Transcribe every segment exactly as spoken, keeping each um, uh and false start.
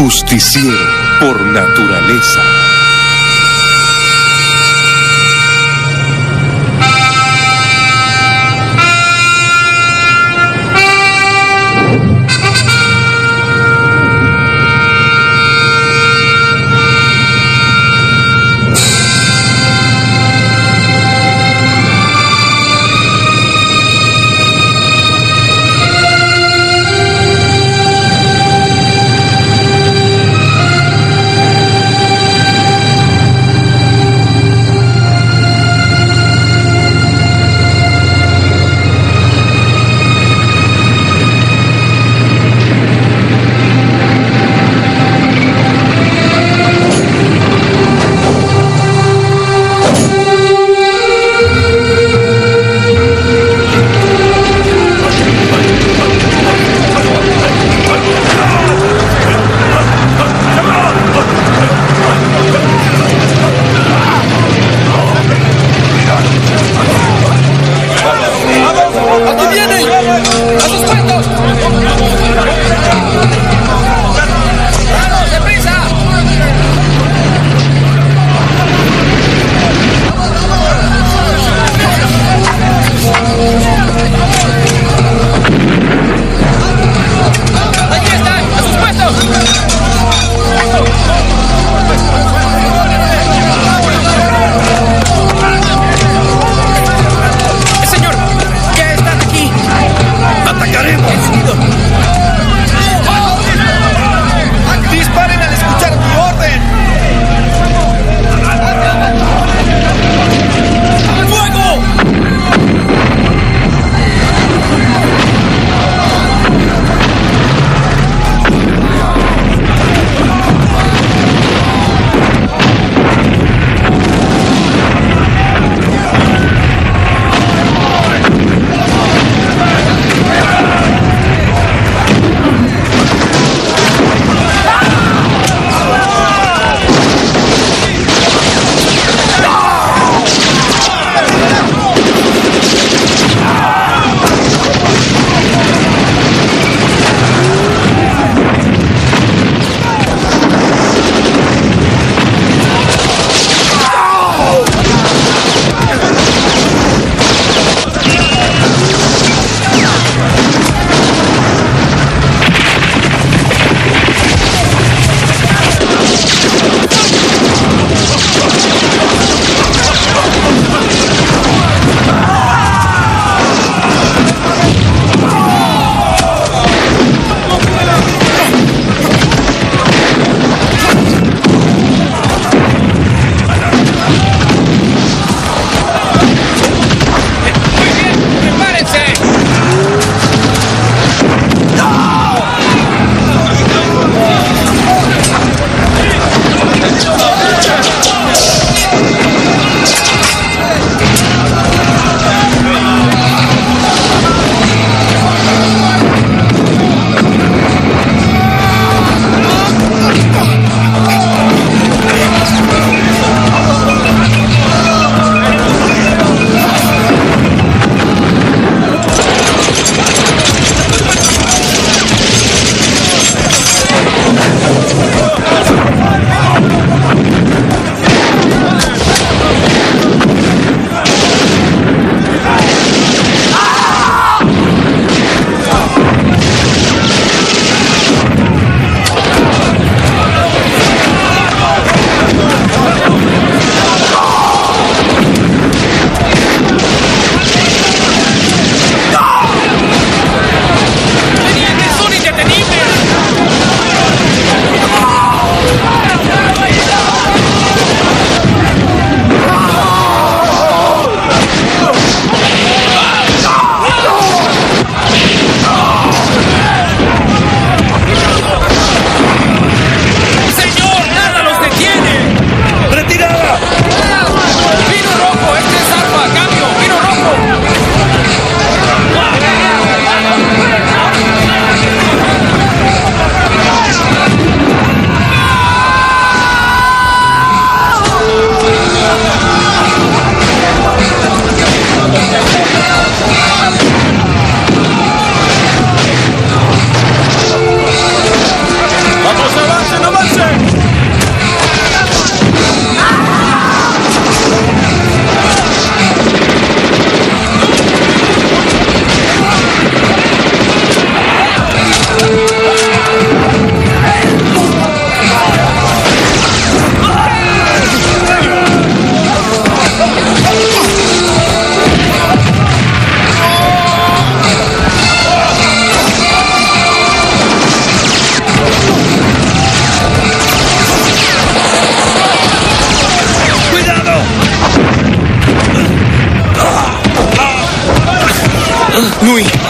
Justiciero por naturaleza. ¡Atacaremos!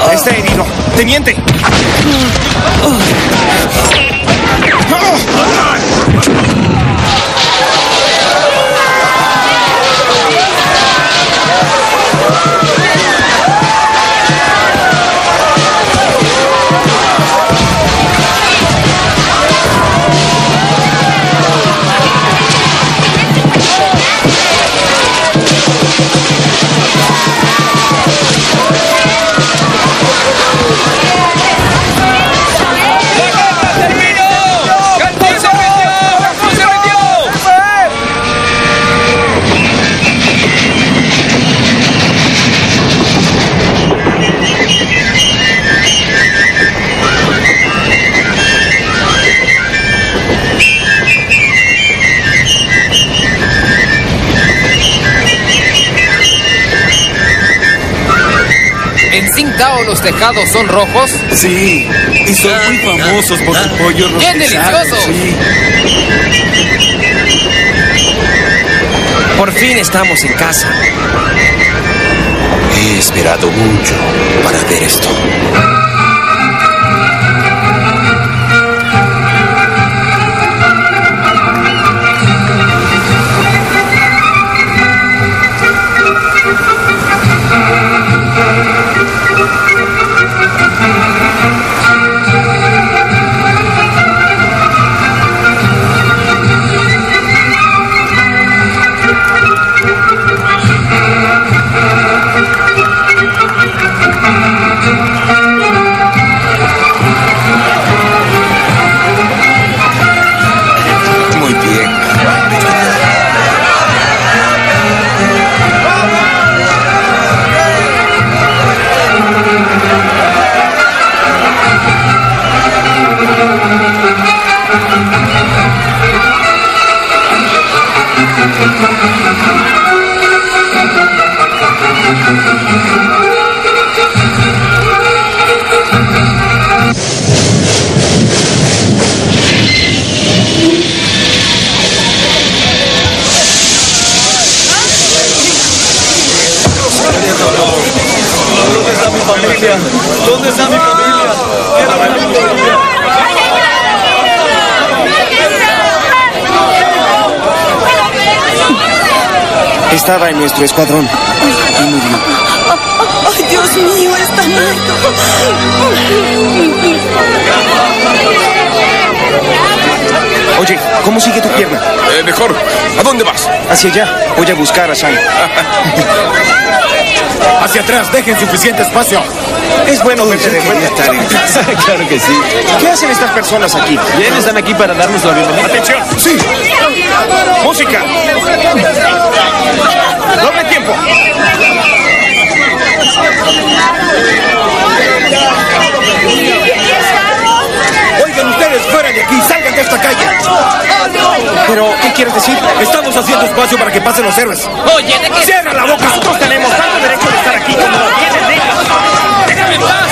Está herido. ¡Teniente! ¿En Tsingtao los tejados son rojos? Sí, y son muy famosos por su pollo rostizado. ¡Bien delicioso! Sí. Por fin estamos en casa. He esperado mucho para ver esto. ¿Dónde está mi familia? Estaba en nuestro escuadrón y murió. ¡Ay, Dios mío! ¡Está muerto! Oye, ¿cómo sigue tu pierna? Eh, mejor. ¿A dónde vas? Hacia allá. Voy a buscar a Shang. Hacia atrás, dejen suficiente espacio. Es bueno verte de vuelta. Estar en casa. Claro que sí. ¿Qué hacen estas personas aquí? Bien, están aquí para darnos la bienvenida. ¡Atención! ¡Sí! ¡Música! ¡Doble tiempo! Oigan ustedes, fuera de aquí, salgan de esta calle. ¿Pero qué quieres decir? Estamos haciendo espacio para que pasen los héroes. Oye, ¿de qué? ¡Cierra la boca! Nosotros tenemos tanto derecho de estar aquí como lo tienen ellos. ¡Déjame en paz!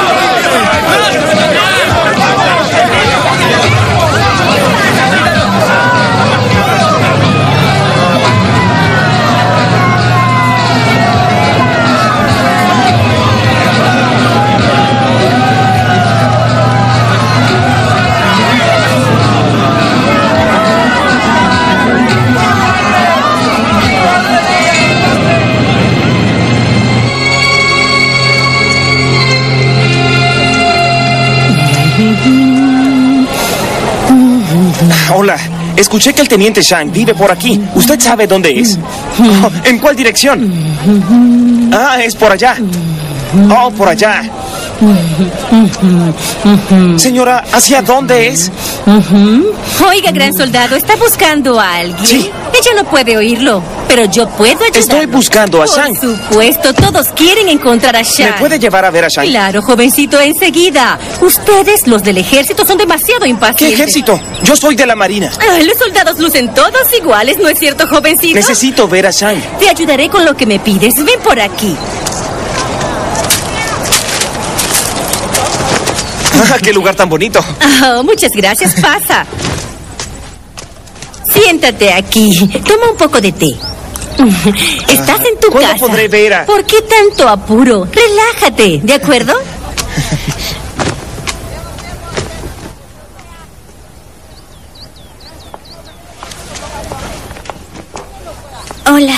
Hola, escuché que el teniente Shang vive por aquí. ¿Usted sabe dónde es? Oh, ¿en cuál dirección? Ah, es por allá. Oh, por allá. Señora, ¿hacia dónde es? Oiga, gran soldado, ¿está buscando a alguien? Sí. Ella no puede oírlo, pero yo puedo ayudar. Estoy buscando a Por Shang. supuesto, todos quieren encontrar a Shang. ¿Me puede llevar a ver a Shang? Claro, jovencito, enseguida. Ustedes, los del ejército, son demasiado ¿Qué impacientes. ejército? Yo soy de la Marina. Ah, los soldados lucen todos iguales, ¿no es cierto, jovencito? Necesito ver a Shang. Te ayudaré con lo que me pides. Ven por aquí. Ah, ¡qué lugar tan bonito! Oh, muchas gracias. Pasa. Siéntate aquí. Toma un poco de té. Estás en tu ¿Cuándo casa. podré ver a...? ¿Por qué tanto apuro? Relájate, ¿de acuerdo? Hola.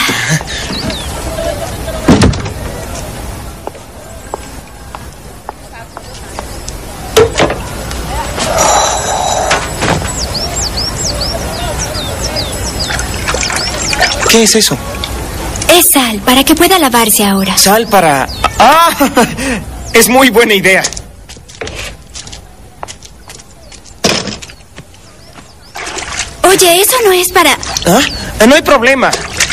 ¿Qué es eso? Es sal, para que pueda lavarse ahora. Sal para... ¡Ah! Es muy buena idea. Oye, eso no es para... ¿Ah? No hay problema.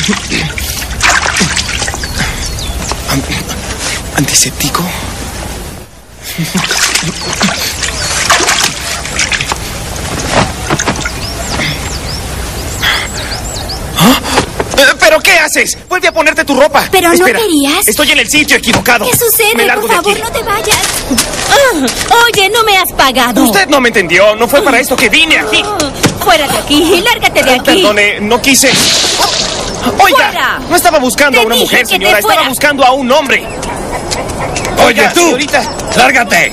¿Antiséptico? ¿Pero qué haces? Vuelve a ponerte tu ropa. ¿Pero Espera, no querías? Estoy en el sitio equivocado. ¿Qué sucede? Me largo Por de favor, aquí. no te vayas. Ah, oye, no me has pagado. Usted no me entendió. No fue para esto que vine aquí. Ah, fuera de aquí, lárgate de aquí. Perdone, no quise. Oiga, ¡Fuera! no estaba buscando Te a una dije mujer, que te señora. Estaba fuera. buscando a un hombre. Oye, tú. Señorita. ¡Lárgate! Eh,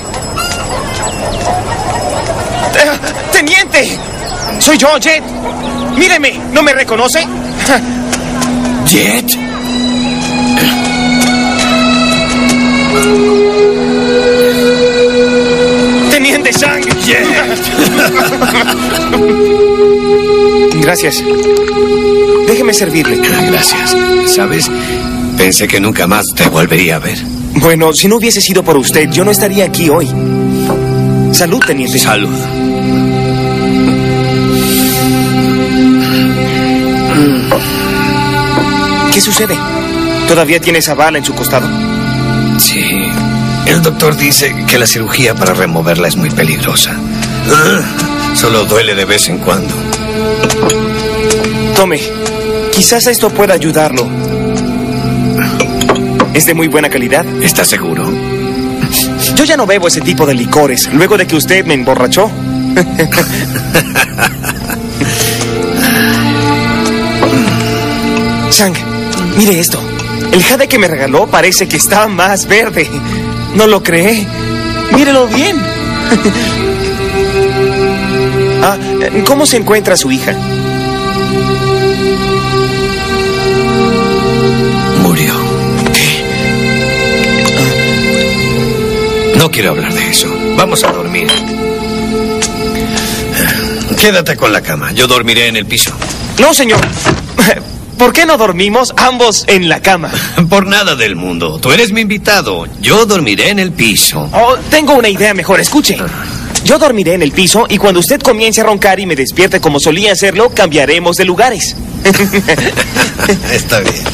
¡Teniente! Soy yo, Jet. Míreme, ¿no me reconoce? ¿Jet? Teniente Shang. Jet. Gracias. Déjeme servirle. Gracias. ¿Sabes? Pensé que nunca más te volvería a ver. Bueno, si no hubiese sido por usted, yo no estaría aquí hoy. Salud, teniente. Salud. ¿Qué sucede? ¿Todavía tiene esa bala en su costado? Sí. El doctor dice que la cirugía para removerla es muy peligrosa. Ah, solo duele de vez en cuando. Tome. Quizás esto pueda ayudarlo. ¿Es de muy buena calidad? ¿Estás seguro? Yo ya no bebo ese tipo de licores, luego de que usted me emborrachó. Shang, mire esto. El jade que me regaló parece que está más verde. ¿No lo cree? Mírelo bien. Ah, ¿cómo se encuentra su hija? Murió. No quiero hablar de eso. Vamos a dormir. Quédate con la cama. Yo dormiré en el piso. No, señor. ¿Por qué no dormimos ambos en la cama? Por nada del mundo. Tú eres mi invitado. Yo dormiré en el piso. Oh, tengo una idea mejor. Escuche. Yo dormiré en el piso y cuando usted comience a roncar y me despierte como solía hacerlo, cambiaremos de lugares. Está bien.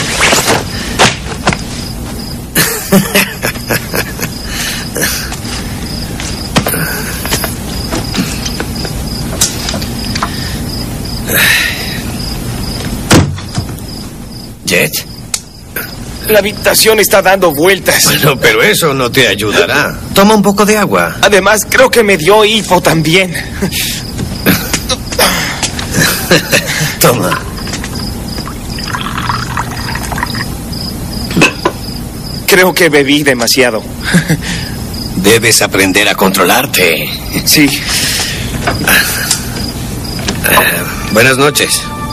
Jet. La habitación está dando vueltas. Bueno, pero eso no te ayudará. Toma un poco de agua. Además, creo que me dio hipo también. Toma. Creo que bebí demasiado. Debes aprender a controlarte. Sí. Uh, buenas noches.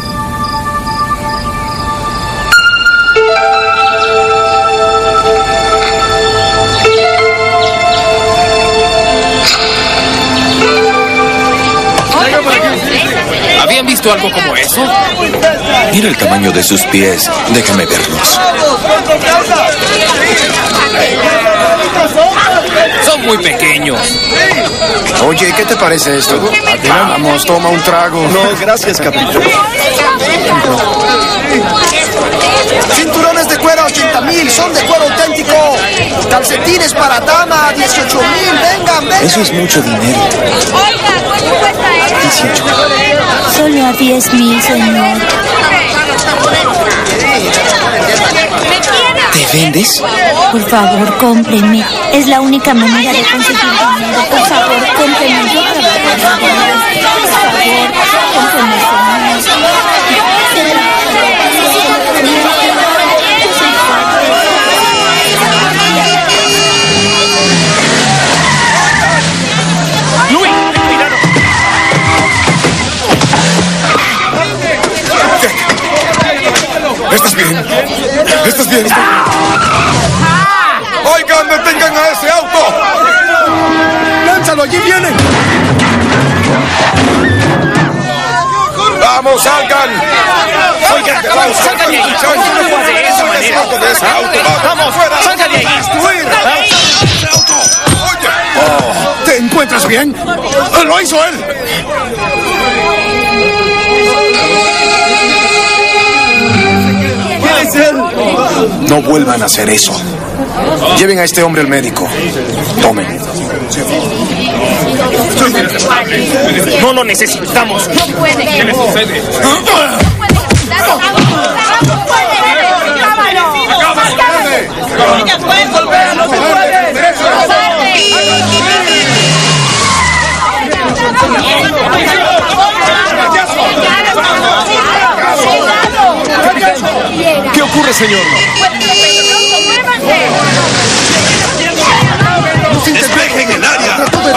¿Habían visto algo como eso? Mira el tamaño de sus pies. Déjame verlos. Son muy pequeños. Oye, ¿qué te parece esto? Vamos, toma un trago. No, gracias, capitán. Cinturones de cuero, ochenta mil, son de cuero auténtico. Calcetines para dama, dieciocho mil, vengan, vengan. Eso es mucho dinero. dieciocho. Solo a diez mil, señor. ¿Te vendes? Por favor, cómpreme. Es la única manera de conseguir dinero. Por favor, cómpreme. Yo trabajo en dinero. Por favor, cómpreme, señor. ¿Estás bien? ¿Estás bien? ¡Oigan, detengan a ese auto! ¡Lánzalo! ¡Allí viene! ¡Vamos, salgan! Oigan, vamos, salgan de ahí. No puedo hacer de esa manera. Vamos, salgan de ahí. Oh, ¿te encuentras bien? ¡Lo hizo él! No vuelvan a hacer eso. Lleven a este hombre al médico. Tomen. No lo necesitamos. No puede. ¿Qué le sucede? No puede. No puede. Ellas pueden golpear, no se puede. ¿Qué ocurre, señor? ¡Despejen el área!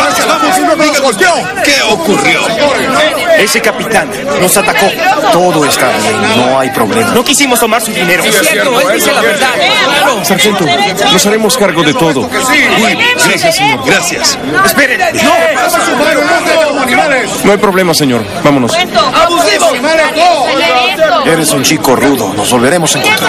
¿Qué ocurrió? Ese capitán nos atacó. Todo está bien, no hay problema. No quisimos tomar su dinero. Es cierto, él dice la verdad. Claro. Sargento, nos haremos cargo de todo. Muy bien, gracias, señor, gracias. Esperen. No. No hay problema, señor. Vámonos. ¡Abusivo! Eres un chico rudo, nos volveremos a encontrar.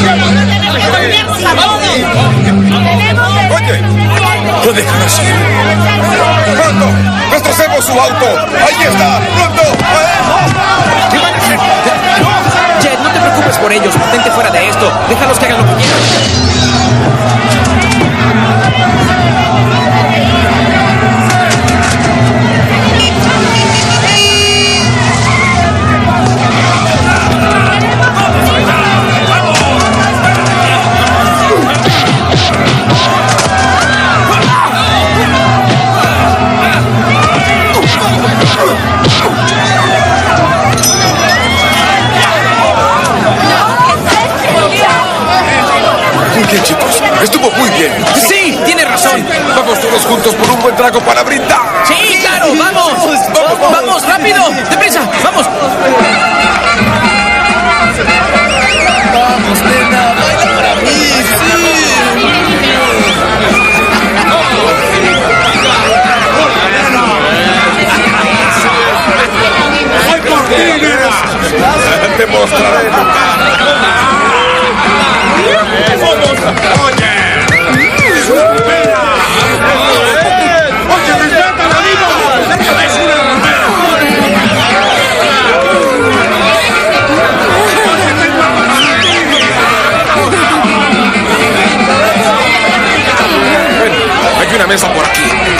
Oye, no déjanos ir. ¡Pronto! ¡Destrocemos su auto! ¡Ahí está! ¡Pronto! ¿Qué van a hacer? Jet, no te preocupes por ellos. Mantente fuera de esto. Déjalos que hagan lo que quieran. Bien, chicos, estuvo muy bien. Sí, tiene razón. Vamos todos juntos por un buen trago para brindar. Sí, claro, vamos. Vamos, vamos, rápido. Deprisa, vamos. Vamos, nena, baila para mí, sí. Te mostraré. Hay una mesa por aquí.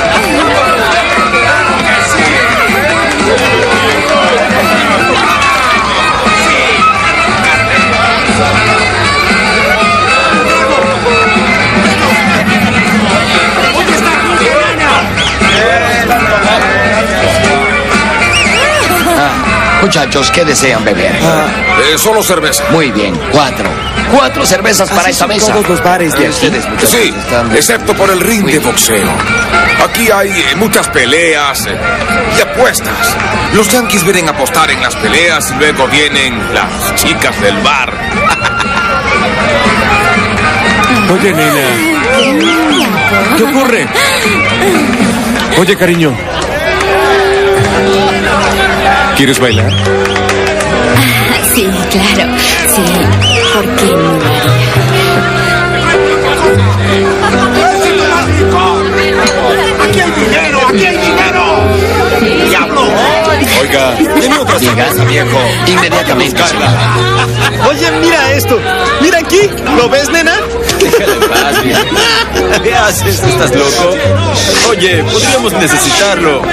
Muchachos, ¿qué desean beber? Ah, eh, solo cerveza. Muy bien, cuatro. Cuatro cervezas para esta mesa. Todos los bares de aquí. Ustedes, muchachos, Sí, están- excepto por el ring Muy de bien. boxeo. Aquí hay eh, muchas peleas eh, y apuestas. Los yanquis vienen a apostar en las peleas y luego vienen las chicas del bar. Oye, nena. ¿Qué ocurre? Oye, cariño. ¿Quieres bailar? Ah, sí, claro. Sí, ¿por qué no lo haría? ¡Aquí hay dinero! ¡Aquí hay dinero! ¡Diablo! Oiga, Deme otra cerveza, viejo. Inmediatamente. Oye, mira esto. Mira aquí. ¿Lo ves, nena? Déjala en paz, viejo. ¿Qué haces? ¿Estás loco? Oye, podríamos necesitarlo.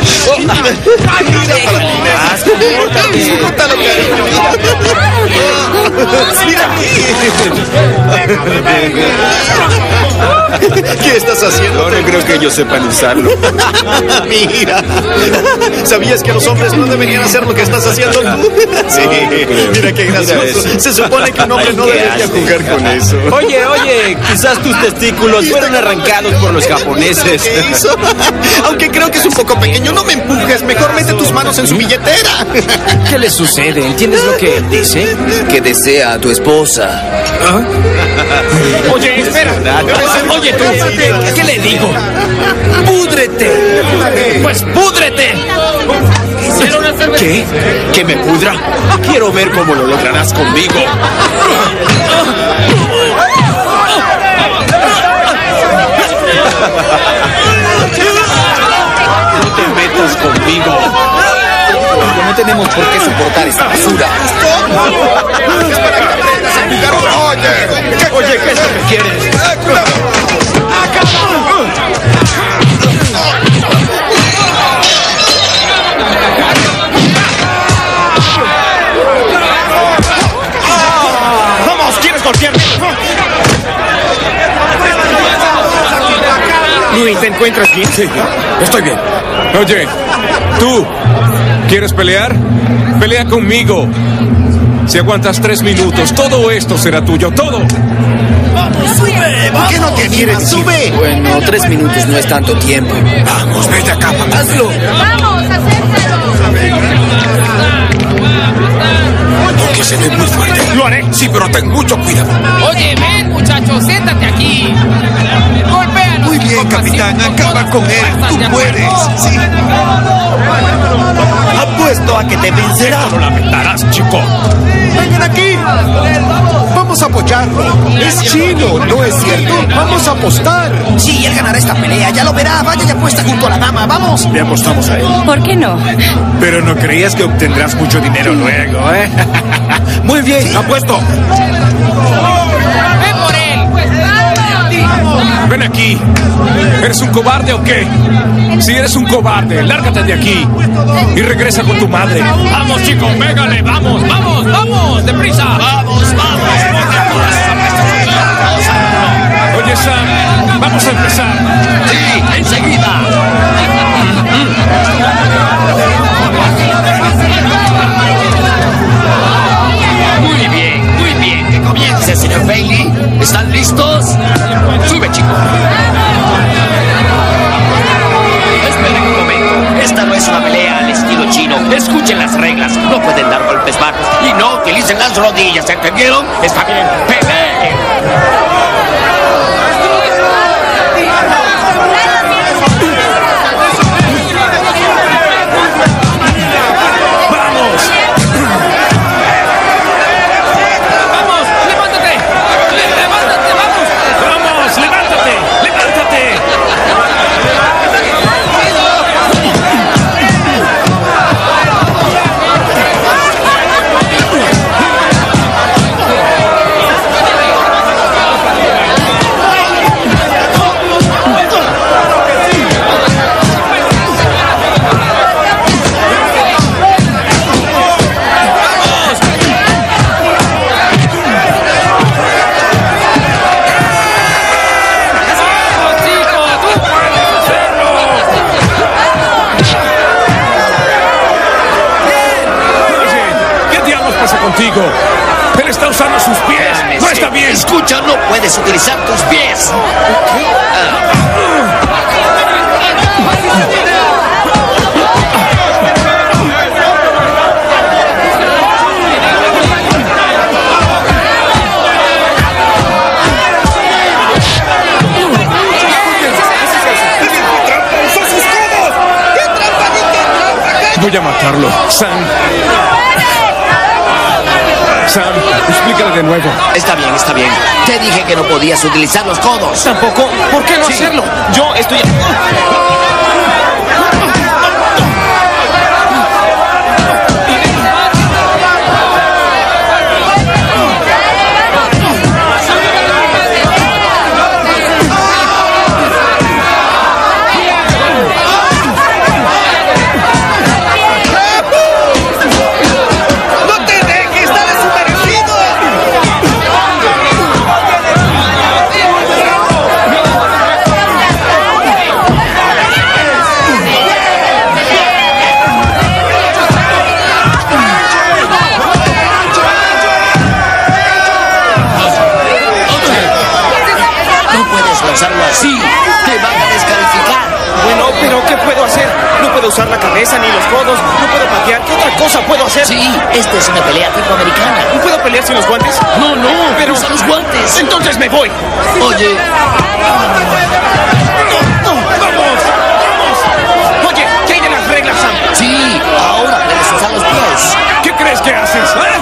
¿Qué estás haciendo? No, no creo que ellos sepan usarlo. Mira, ¿sabías que los hombres no deberían hacer lo que estás haciendo tú? Sí, mira qué gracioso. Se supone que un hombre no debería jugar con eso. Oye, oye, quizás tus testículos fueron arrancados por los japoneses. ¿Qué hizo? Aunque creo que es un poco pequeño, no me empujes. Mejor mete tus manos en su billetera. ¿Qué le sucede? ¿Entiendes lo que dice? Que desea a tu esposa. ¿Ah? Oye, espera. Oye, tú, ¿qué le digo? ¡Púdrete! ¡Pues púdrete! ¿Qué? ¿Que me pudra? Quiero ver cómo lo lograrás conmigo. No te metas conmigo. No tenemos por qué soportar esta basura. Oye, Oye, ¿qué es lo que quieres? ¡Vamos! ¿Quieres golpearme? Luis, ¿te encuentras bien? Sí, estoy bien. Oye, tú, ¿quieres pelear? Pelea conmigo. Si aguantas tres minutos, todo esto será tuyo, todo. ¡Vamos, sube! ¿Por qué no te quieres? ¡Sube! Bueno, tres minutos no es tanto tiempo. Vamos, vete acá, papá. ¡Hazlo! Vamos, acéptalo. Que se ve muy fuerte. Lo haré. Sí, pero ten mucho cuidado. Oye, ven, muchacho, siéntate aquí. Golpéalo. Muy bien, capitán. Acaba con él. Tú puedes. Sí. Apuesto a que te vencerá. Lo lamentarás, chico. ¡Vengan aquí! Vamos a apoyarlo. Es chino, ¿no es cierto? Vamos a apostar. Sí, él ganará esta pelea, ya lo verá. Vaya y apuesta junto a la dama, vamos. Le apostamos a él. ¿Por qué no? Pero no creías que obtendrás mucho dinero luego, ¿eh? Muy bien, apuesto. Ven por él. Ven aquí. ¿Eres un cobarde o qué? Si eres un cobarde, lárgate de aquí y regresa con tu madre. Vamos, chicos, pégale, vamos, vamos, vamos, deprisa. Vamos, vamos. Oye, Sam, vamos a empezar. Sí, enseguida. Muy bien, muy bien. Que comience, señor Bailey. ¿Están listos? Sube, chicos. Esperen un momento. Esta no es una pelea al estilo chino. Escuchen las reglas. No pueden dar golpes bajos y no utilicen las rodillas. ¿Entendieron? Está bien. ¡Peleen! Contigo. Él está usando sus pies. No está bien. Escucha, no puedes utilizar tus pies. Voy a matarlo. Sam. Sam, explícale de nuevo. Está bien, está bien. Te dije que no podías utilizar los codos. Tampoco. ¿Por qué no Sí. hacerlo? Yo estoy... ¿Pero qué puedo hacer? No puedo usar la cabeza ni los codos. No puedo patear. ¿Qué otra cosa puedo hacer? Sí, esta es una pelea tipo americana. ¿No puedo pelear sin los guantes? No, no, pero usa los guantes. Entonces me voy. Oye. No, no, vamos, vamos. Oye, ¿qué hay de las reglas, Sam? Sí, ahora puedes usar los pies. ¿Qué crees que haces? ¿Eh?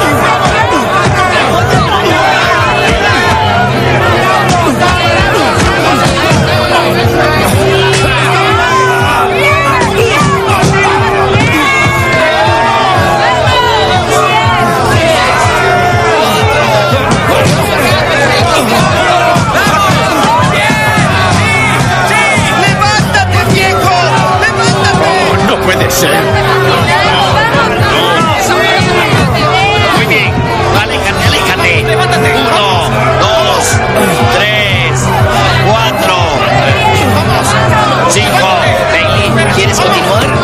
Puede ser. Muy bien. Aléjate, aléjate. Levántate. Uno, dos, tres, cuatro. Vamos. Cinco. Bailey, ¿quieres continuar?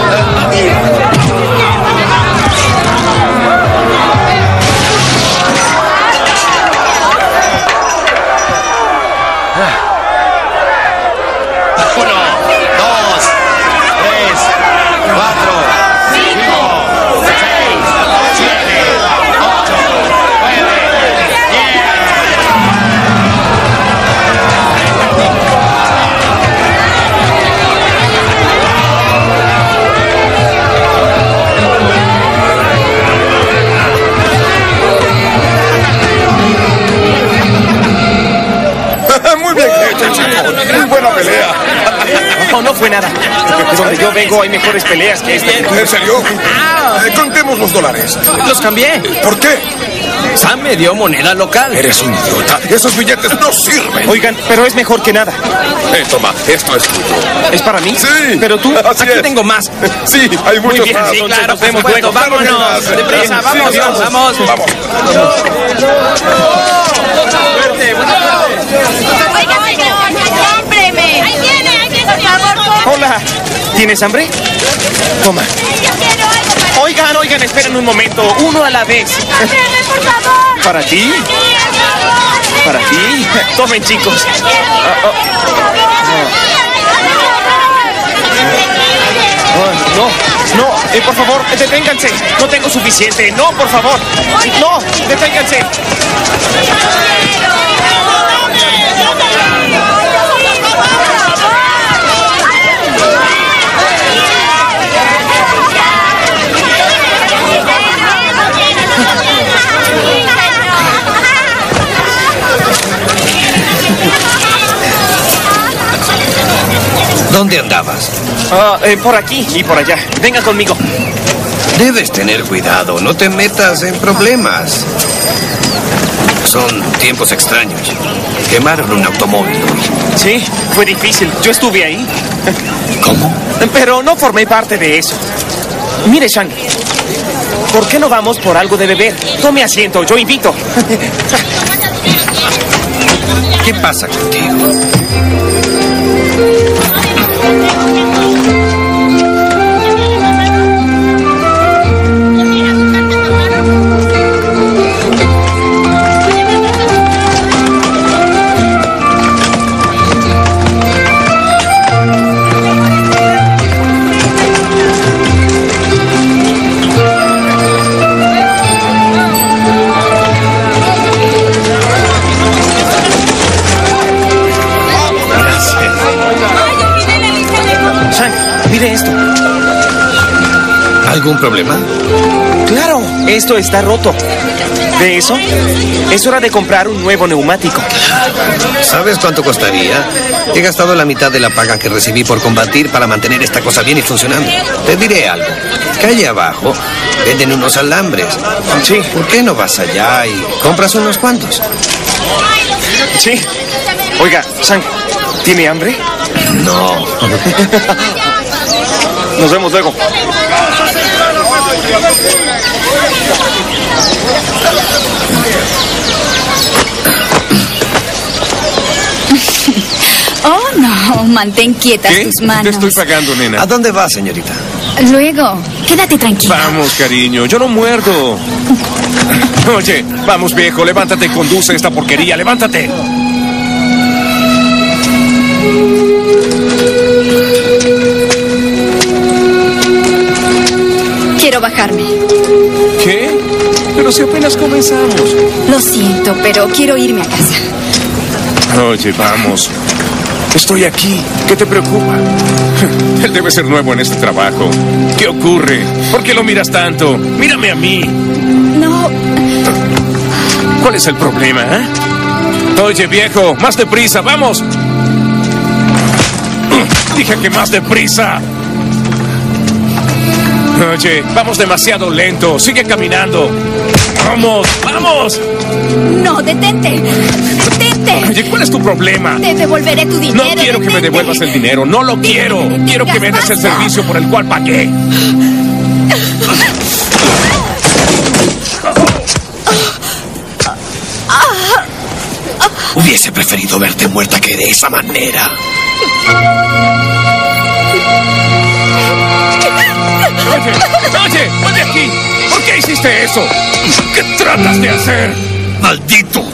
Muy buena pelea. No, no fue nada. De donde yo vengo hay mejores peleas que esta. ¿En serio? Eh, contemos los dólares. Los cambié. ¿Por qué? Sam me dio moneda local. Eres un idiota. Esos billetes no sirven. Oigan, pero es mejor que nada. Eh, toma, esto es tuyo. ¿Es para mí? Sí. Pero tú, Así aquí es. tengo más. Sí, hay muchos Muy bien, más. sí, claro, Nos vemos luego. Vámonos. Deprisa, Sí, vamos, sí, vamos. Vamos. Vamos. Suerte, buena suerte. Oiga, señor, cómpreme. Ahí viene, ahí viene, por favor. Hola. ¿Tienes hambre? Toma. Yo quiero algo para... Oigan, oigan, esperen un momento. Uno a la vez. Cómpreme, por favor. ¿Para ti? Para ti. Tomen, chicos. Ah, oh. Oh, no, no, eh, por favor, deténganse. No tengo suficiente. No, por favor. No, deténganse. ¿Dónde andabas? Ah, eh, por aquí y por allá. Vengan conmigo. Debes tener cuidado, no te metas en problemas. Son tiempos extraños. Quemaron un automóvil hoy. Sí, fue difícil. Yo estuve ahí. ¿Cómo? Pero no formé parte de eso. Mire, Shang, ¿por qué no vamos por algo de beber? Tome asiento, yo invito. ¿Qué pasa contigo? Mire esto. ¿Algún problema? Claro, esto está roto. ¿De eso? Es hora de comprar un nuevo neumático. ¿Sabes cuánto costaría? He gastado la mitad de la paga que recibí por combatir para mantener esta cosa bien y funcionando. Te diré algo. Calle abajo venden unos alambres. Sí. ¿Por qué no vas allá y compras unos cuantos? Sí. Oiga, Shang, ¿tiene hambre? No. Nos vemos luego. Oh, no, mantén quietas ¿Qué? tus manos. Te estoy pagando, nena. ¿A dónde vas, señorita? Luego, quédate tranquila. Vamos, cariño, yo no muerdo. Oye, vamos, viejo, levántate y conduce esta porquería, levántate. bajarme. ¿Qué? Pero si apenas comenzamos. Lo siento, pero quiero irme a casa. Oye, vamos. Estoy aquí. ¿Qué te preocupa? Él debe ser nuevo en este trabajo. ¿Qué ocurre? ¿Por qué lo miras tanto? Mírame a mí. No. ¿Cuál es el problema, eh? Oye, viejo, más deprisa, vamos. Dije que más deprisa. Oye, vamos demasiado lento. Sigue caminando. ¡Vamos! ¡Vamos! No, detente. Detente. Oye, ¿cuál es tu problema? Te devolveré tu dinero. No quiero detente. que me devuelvas el dinero. No lo quiero. Quiero que me des el servicio por el cual pagué. Hubiese preferido verte muerta que de esa manera. Oye, oye, ven de aquí. ¿Por qué hiciste eso? ¿Qué tratas de hacer? ¡Maldito!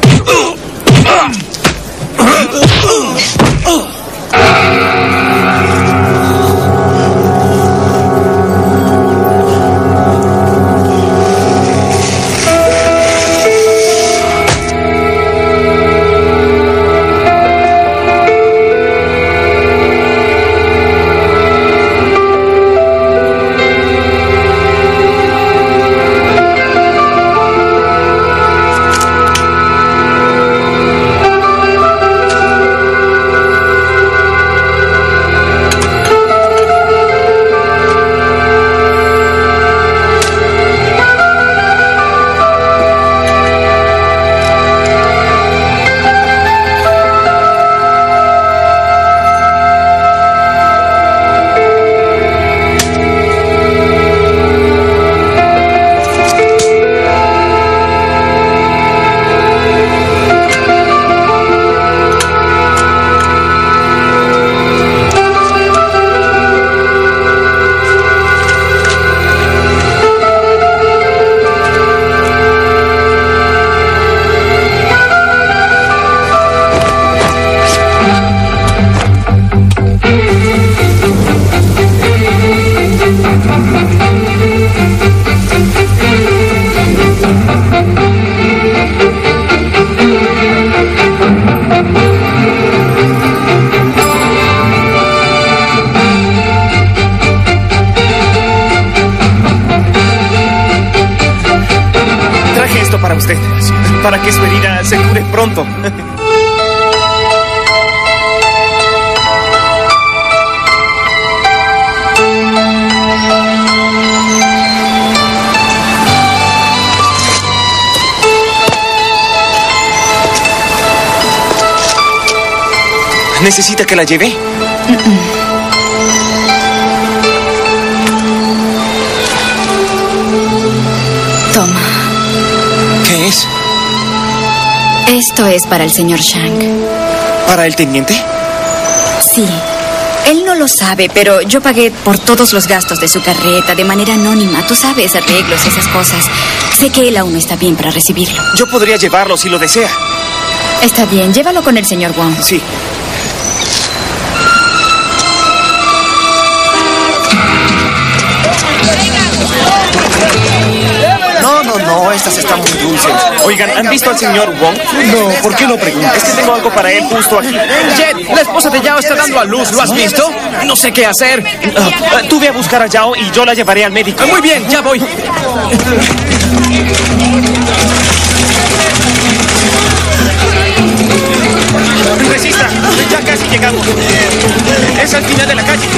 Para que su herida se cure pronto. ¿Necesita que la lleve? Mm-mm. Toma. ¿Qué es? Esto es para el señor Shank. ¿Para el teniente? Sí. Él no lo sabe, pero yo pagué por todos los gastos de su carreta de manera anónima. Tú sabes, arreglos, esas cosas. Sé que él aún no está bien para recibirlo. Yo podría llevarlo si lo desea. Está bien, llévalo con el señor Wong. Sí. No, no, no, estas están muy dulces. Oigan, ¿han visto al señor Wong? No, ¿por qué no preguntas? Es que tengo algo para él justo aquí. Jet, la esposa de Yao está dando a luz. ¿Lo has visto? No sé qué hacer. Uh, uh, tú ve a buscar a Yao y yo la llevaré al médico. Muy bien, ya voy. Resista, ya casi llegamos. Es al final de la calle.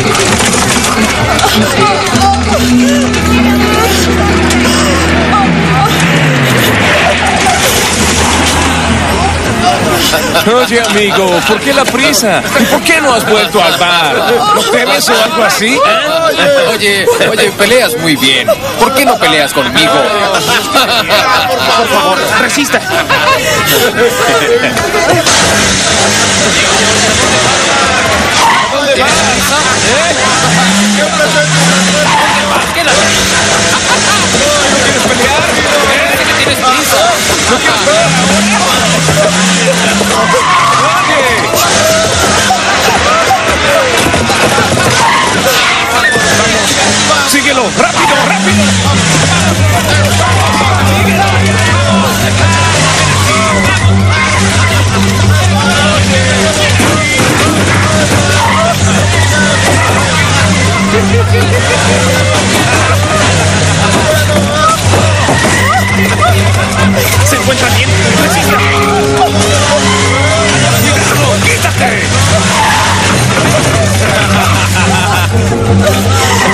Oye, amigo, ¿por qué la prisa? ¿Por qué no has vuelto al bar? ¿No temes o algo así? ¿Eh? Oye, oye, peleas muy bien. ¿Por qué no peleas conmigo? Por favor, resista. ¿Dónde vas? ¿Eh? ¿Qué la... ¿No quieres pelear? ¿Eh? ¿Que tienes prisa? ¿No quieres pelear? ¡Síguelo! ¡Rápido, rápido!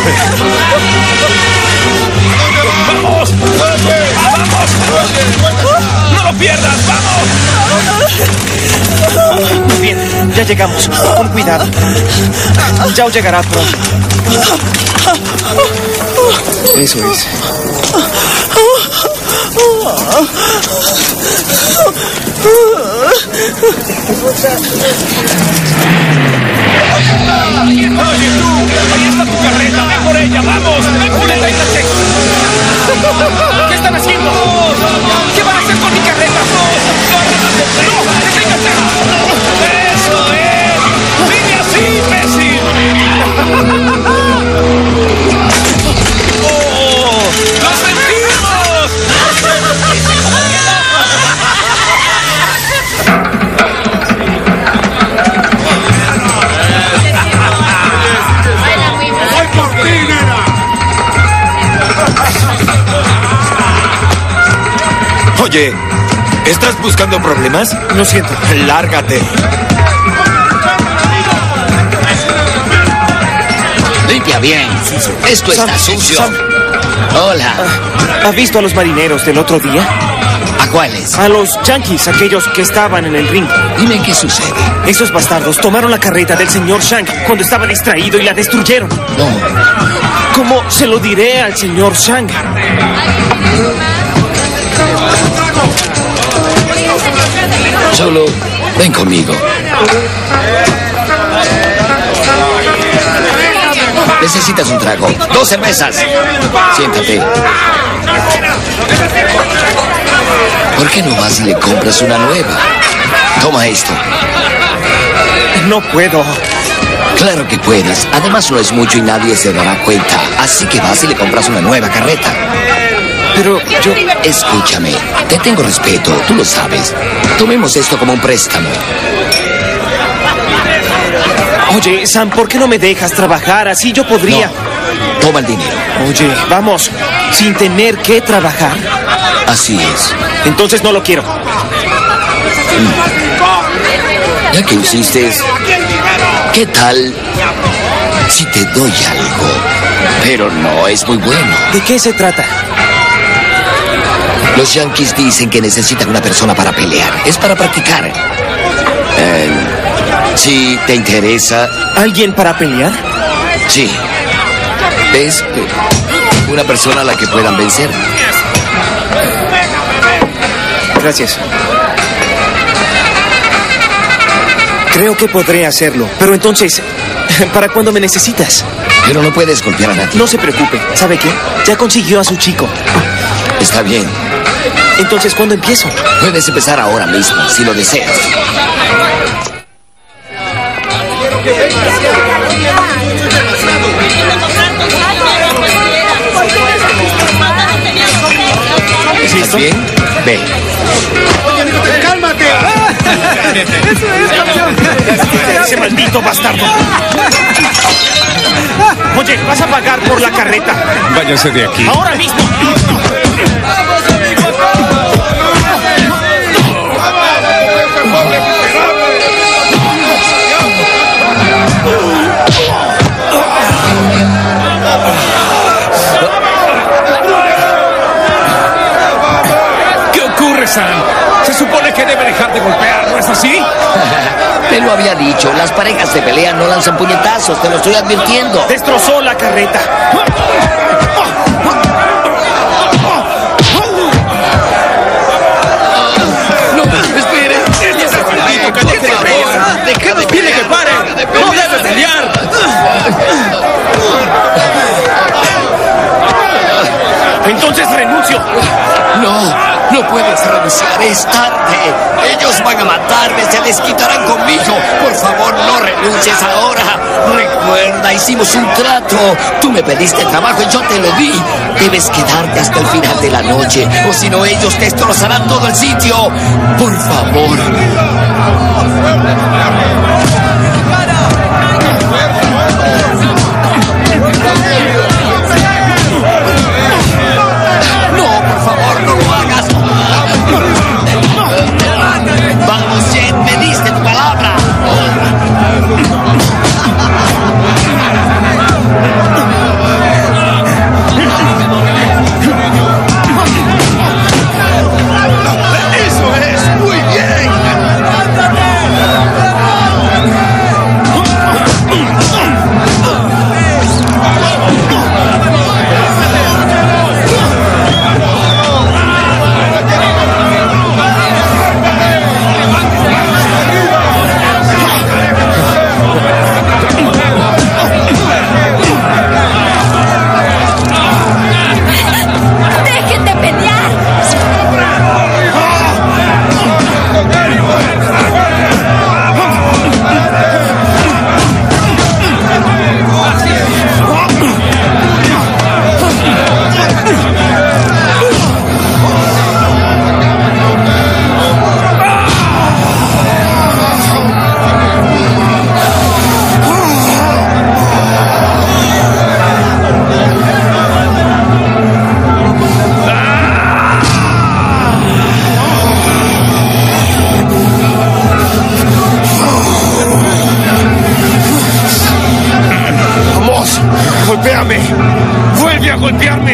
¡Vamos! ¡Vamos! ¡No lo pierdas! ¡Vamos! Muy bien, ya llegamos. Con cuidado. Yao llegará pronto. Eso es. Oye, tú, ahí está tu carreta, ven por ella, vamos, ven por ella, ¿qué están haciendo? ¿Qué van a hacer con mi carreta? ¡No! ¡Deténganse! ¡Eso es! ¡Sigue así, imbécil! ¡Oh! ¡Lo sentimos! Oye, ¿estás buscando problemas? Lo siento. Lárgate. Limpia bien. Esto está Sam, sucio. Sam. Hola. ¿Ha visto a los marineros del otro día? ¿A cuáles? A los yankees, aquellos que estaban en el ring. Dime qué sucede. Esos bastardos tomaron la carreta del señor Shank cuando estaba distraído y la destruyeron. No. ¿Cómo se lo diré al señor Shank? Solo ven conmigo. Necesitas un trago. Dos cervezas. Siéntate. ¿Por qué no vas y le compras una nueva? Toma esto. No puedo. Claro que puedes. Además no es mucho y nadie se dará cuenta. Así que vas y le compras una nueva carreta. Pero yo... Escúchame, te tengo respeto, tú lo sabes. Tomemos esto como un préstamo. Oye, Sam, ¿por qué no me dejas trabajar? Así yo podría... No, toma el dinero. Oye, vamos, sin tener que trabajar. Así es. Entonces no lo quiero. Ya que insistes, ¿qué tal si te doy algo? Pero no es muy bueno. ¿De qué se trata? Los yankees dicen que necesitan una persona para pelear. Es para practicar. Eh, si te interesa... ¿Alguien para pelear? Sí. Es una persona a la que puedan vencer. Gracias. Creo que podré hacerlo. Pero entonces, ¿para cuándo me necesitas? Pero no puedes golpear a nadie. No se preocupe. ¿Sabe qué? Ya consiguió a su chico. Está bien. Entonces, ¿cuándo empiezo? Puedes empezar ahora mismo, si lo deseas. ¿Estás bien? Ve. ¡Cálmate! ¡Eso es, campeón! ¡Ese maldito bastardo! Oye, vas a pagar por la carreta. Váyanse de aquí. ¡Ahora mismo! ¿Qué ocurre, Sam? Se supone que debe dejar de golpear, ¿no es así? Te lo había dicho, las parejas de pelea no lanzan puñetazos, te lo estoy advirtiendo. Destrozó la carreta. No, espere. ¡Ese maldito que tiene prisa! Déjame ¡Dile que pare! ¡No debes pelear! Entonces renuncio. No, no puedes renunciar, es tarde. Ellos van a matarme, se desquitarán conmigo. Por favor, no renuncies ahora. Recuerda, hicimos un trato. Tú me pediste trabajo y yo te lo di. Debes quedarte hasta el final de la noche, o si no, ellos destrozarán todo el sitio. Por favor. Vamos, Jet, me diste tu palabra. Golpéame. Vuelve a golpearme.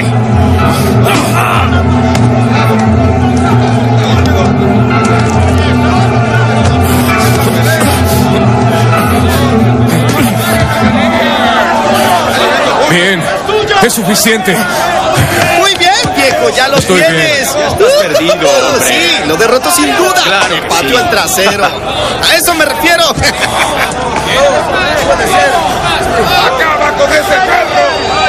Bien, es suficiente. Muy bien, viejo, ya lo Estoy tienes. bien. Ya estás perdido, uh, sí, lo derrotó sin duda. Claro, patio sí. al trasero. A eso me refiero. ¡Acaba con ese perro!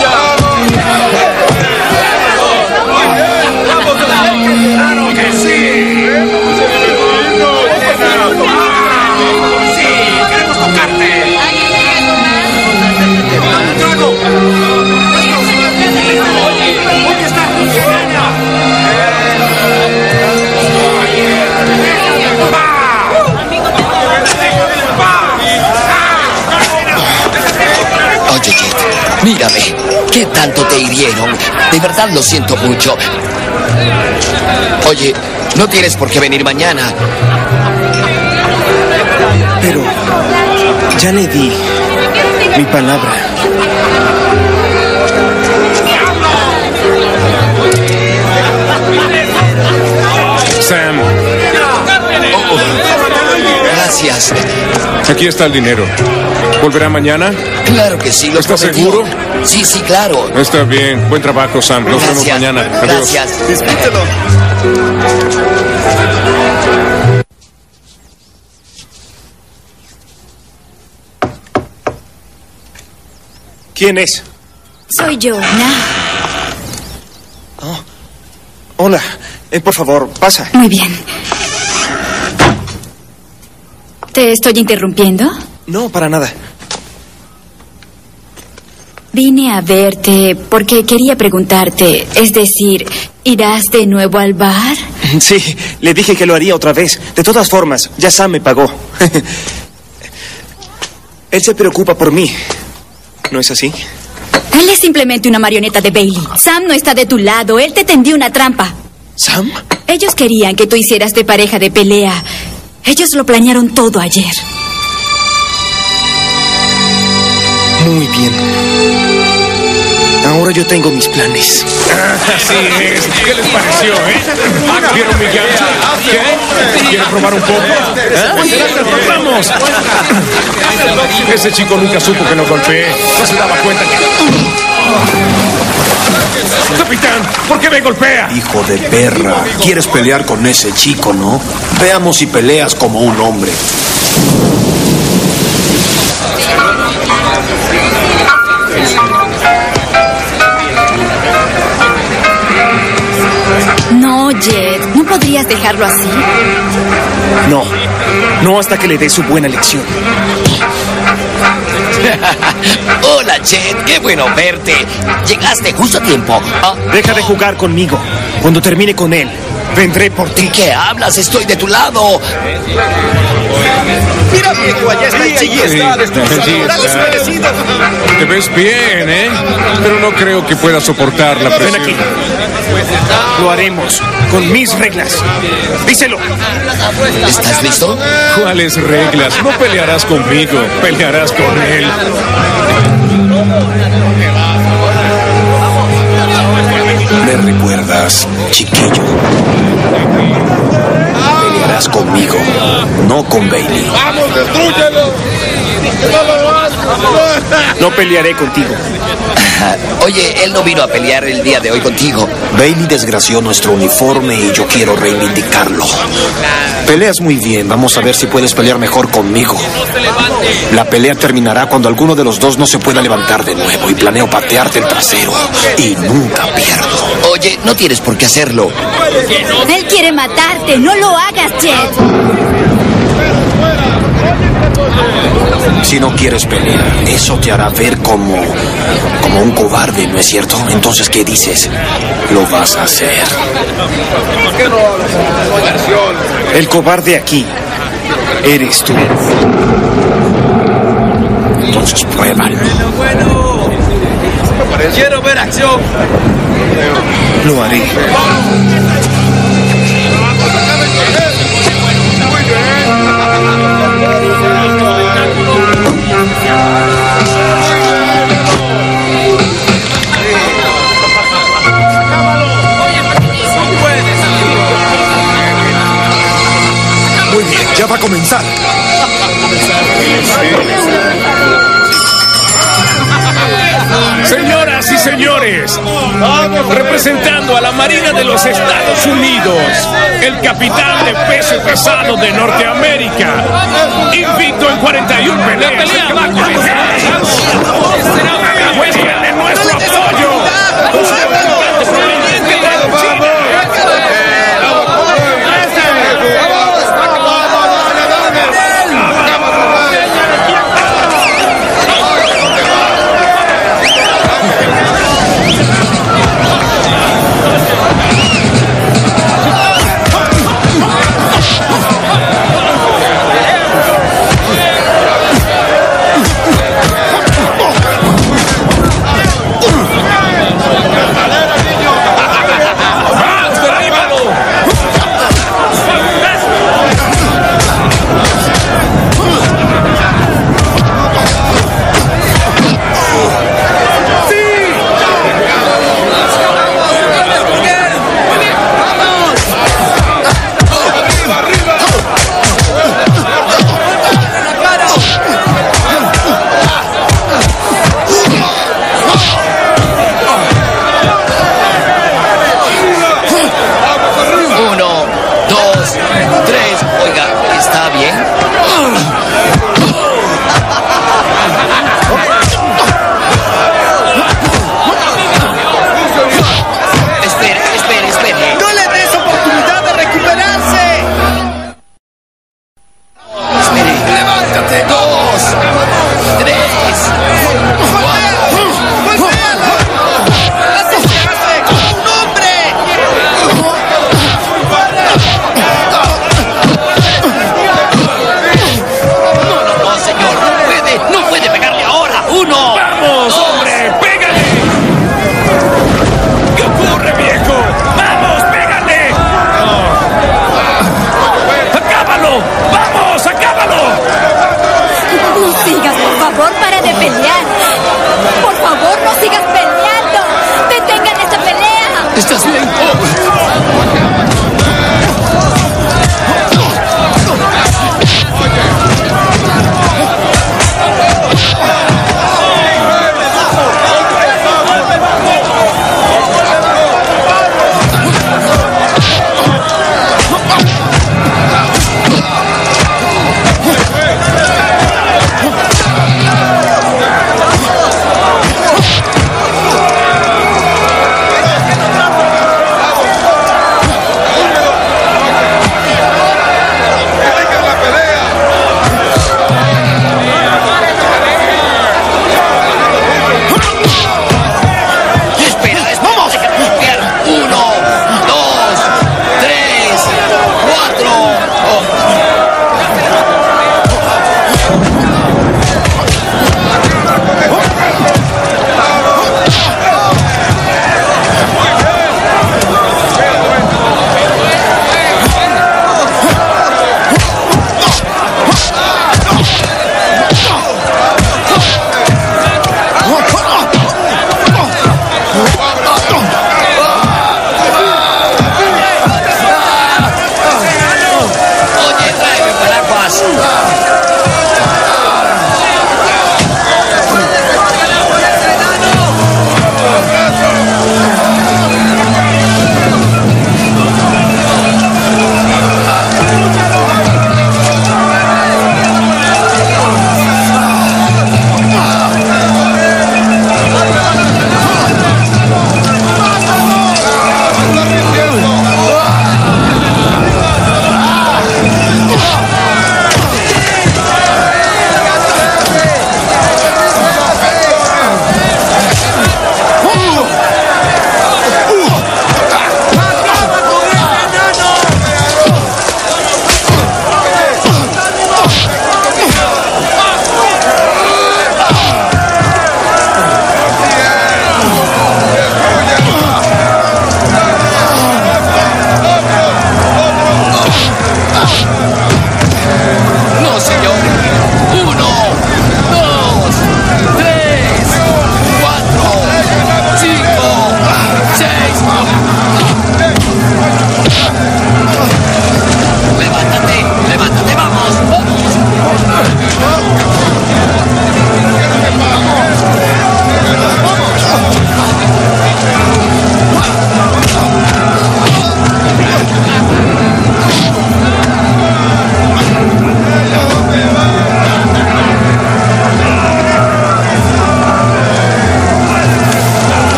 ¡Claro que sí! ¡Sí! ¡Queremos tocarte! Oye, Jet, mírame. ¿Qué tanto te hirieron? De verdad lo siento mucho. Oye, no tienes por qué venir mañana. Pero ya le di mi palabra. Sam. Oh, gracias. Aquí está el dinero. ¿Volverá mañana? Claro que sí, lo ¿Estás prometió. seguro? Sí, sí, claro. Está bien. Buen trabajo, Sam. Nos Gracias. vemos mañana. Adiós. Gracias. Disfrútelo. ¿Quién es? Soy yo, Nah. Oh. Hola. Eh, por favor, pasa. Muy bien. ¿Te estoy interrumpiendo? No, para nada. Vine a verte porque quería preguntarte, es decir, ¿irás de nuevo al bar? Sí, le dije que lo haría otra vez. De todas formas, ya Sam me pagó. Él se preocupa por mí. ¿No es así? Él es simplemente una marioneta de Bailey. Sam no está de tu lado. Él te tendió una trampa. ¿Sam? Ellos querían que tú hicieras de pareja de pelea. Ellos lo planearon todo ayer. Muy bien. Ahora yo tengo mis planes. Así es. ¿Qué les pareció, eh? ¿Quieren humillarse? ¿Qué? ¿Quieren probar un poco? ¿Eh? ¡Vamos! Ese chico nunca supo que lo golpeé. No se daba cuenta que... ¡Capitán! ¿Por qué me golpea? Hijo de perra. ¿Quieres pelear con ese chico, no? Veamos si peleas como un hombre. No, Jet. ¿No podrías dejarlo así? No. No hasta que le dé su buena lección. Hola, Jet. Qué bueno verte. Llegaste justo a tiempo. Ah, Deja de jugar conmigo. Cuando termine con él, vendré por ti. ¿De qué hablas? Estoy de tu lado. Mira, viejo, allá está el chico. Sí, Está destrozado. sí, Gracias, está. merecido. Te ves bien, ¿eh? Pero no creo que puedas soportar la Ven presión. aquí. Lo haremos con mis reglas. Díselo. ¿Estás listo? ¿Cuáles reglas? No pelearás conmigo, pelearás con él. Me recuerdas, chiquillo. Pelearás conmigo, no con Bailey. ¡Vamos, destrúyelo! No pelearé contigo. Oye, él no vino a pelear el día de hoy contigo. Bailey desgració nuestro uniforme y yo quiero reivindicarlo. Peleas muy bien, vamos a ver si puedes pelear mejor conmigo. La pelea terminará cuando alguno de los dos no se pueda levantar de nuevo y planeo patearte el trasero. Y nunca pierdo. Oye, no tienes por qué hacerlo. Él quiere matarte. No lo hagas, Jet. Si no quieres pelear, eso te hará ver como... como un cobarde, ¿no es cierto? Entonces, ¿qué dices? Lo vas a hacer. El cobarde aquí eres tú. Entonces, pruébalo. Quiero ver acción. Lo haré. a comenzar. Señoras y señores, representando a la Marina de los Estados Unidos, el capitán de peso pesado de Norteamérica, invicto en cuarenta y una peleas. ¡Muéstrenle nuestro apoyo!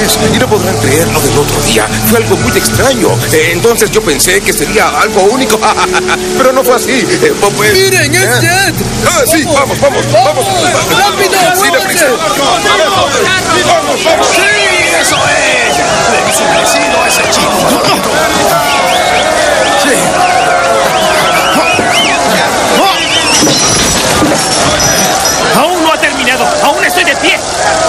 ustedes y no podrán creer lo del otro día. Fue algo muy extraño. Eh, entonces yo pensé que sería algo único. Pero no fue así. Eh, pues, ¡Miren, es ¿eh? Jet! Ah, sí, vamos, vamos, vamos. ¡Rápido, Sí, deprisa. ¡Vamos, vamos, vamos! ¡Sí, eso es! Le hemos ofrecido a ese chico. Sí. ¡Aún no ha terminado! ¡Aún estoy de pie!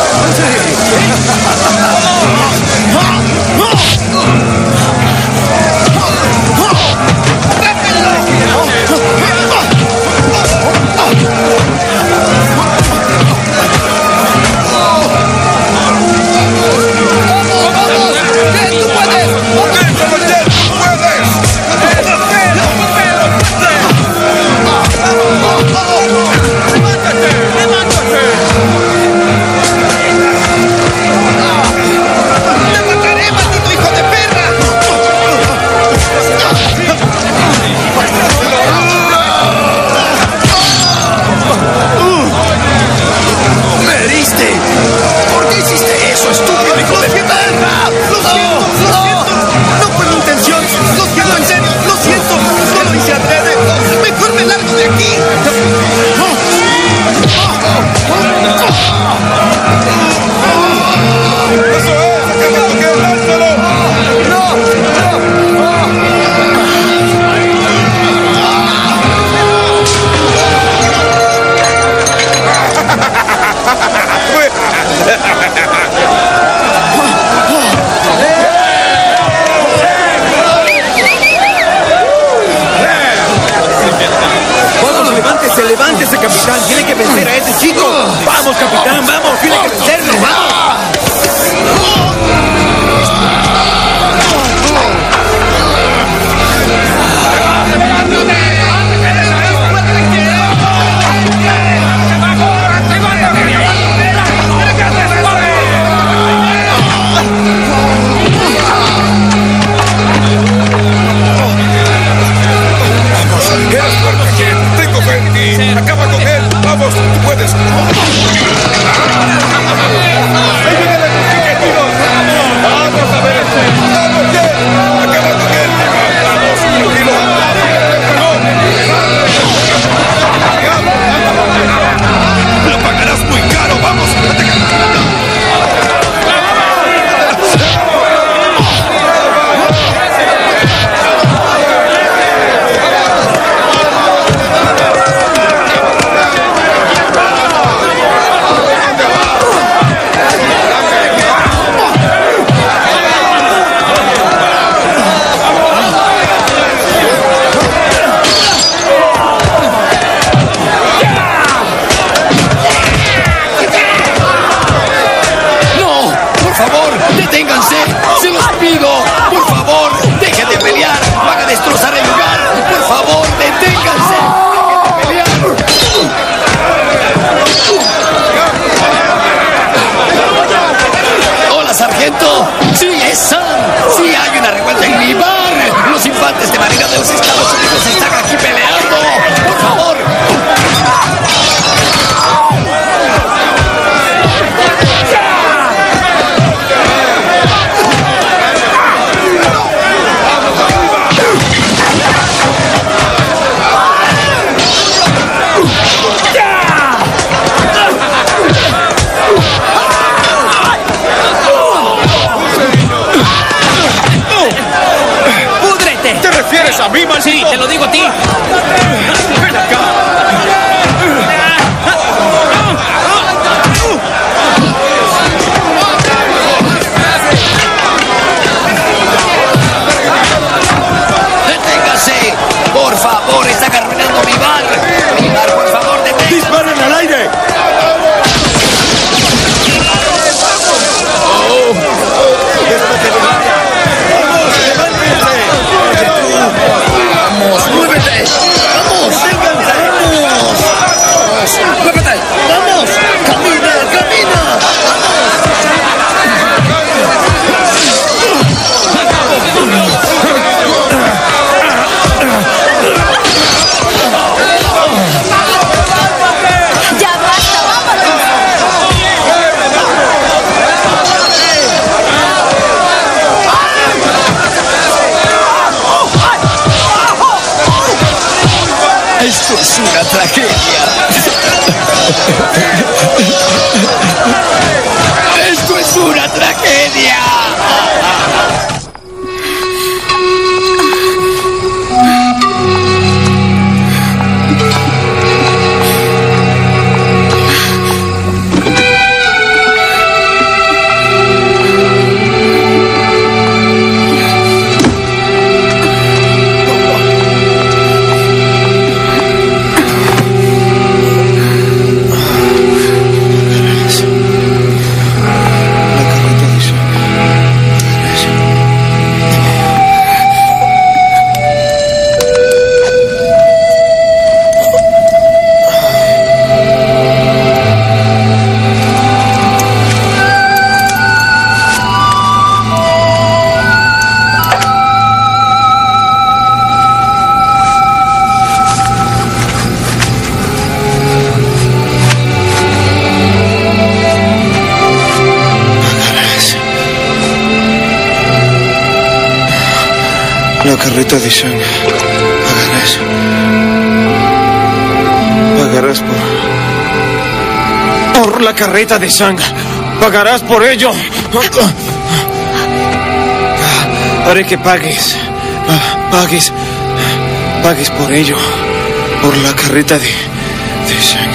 ¡Levántese, levántese, capitán! ¡Tiene que vencer a ese chico! ¡Vamos, capitán, vamos! ¡Tiene que vencerlo, vamos! Acaba con él. Vamos, tú puedes. Vamos a ver esto. Vamos, Jet. Acaba con él. Vamos, tranquilo. Lo pagarás muy caro. Vamos. ¡Deténganse! ¡Se los pido! ¡Por favor! ¡Dejen de pelear! ¡Van a destrozar el lugar! ¡Por favor! ¡Deténganse! ¡Dejen de pelear! ¡Hola, sargento! ¡Sí, es Sam! ¡Sí, hay una revuelta en mi bar! ¡Los infantes de marina de los Estados Unidos están aquí peleando! ¡Por favor! ¡Esto es una tragedia! La carreta de Shang. Pagarás. Pagarás por... Por la carreta de Shang. Pagarás por ello. Haré que pagues. Pagues. Pagues por ello. Por la carreta de... de Shang.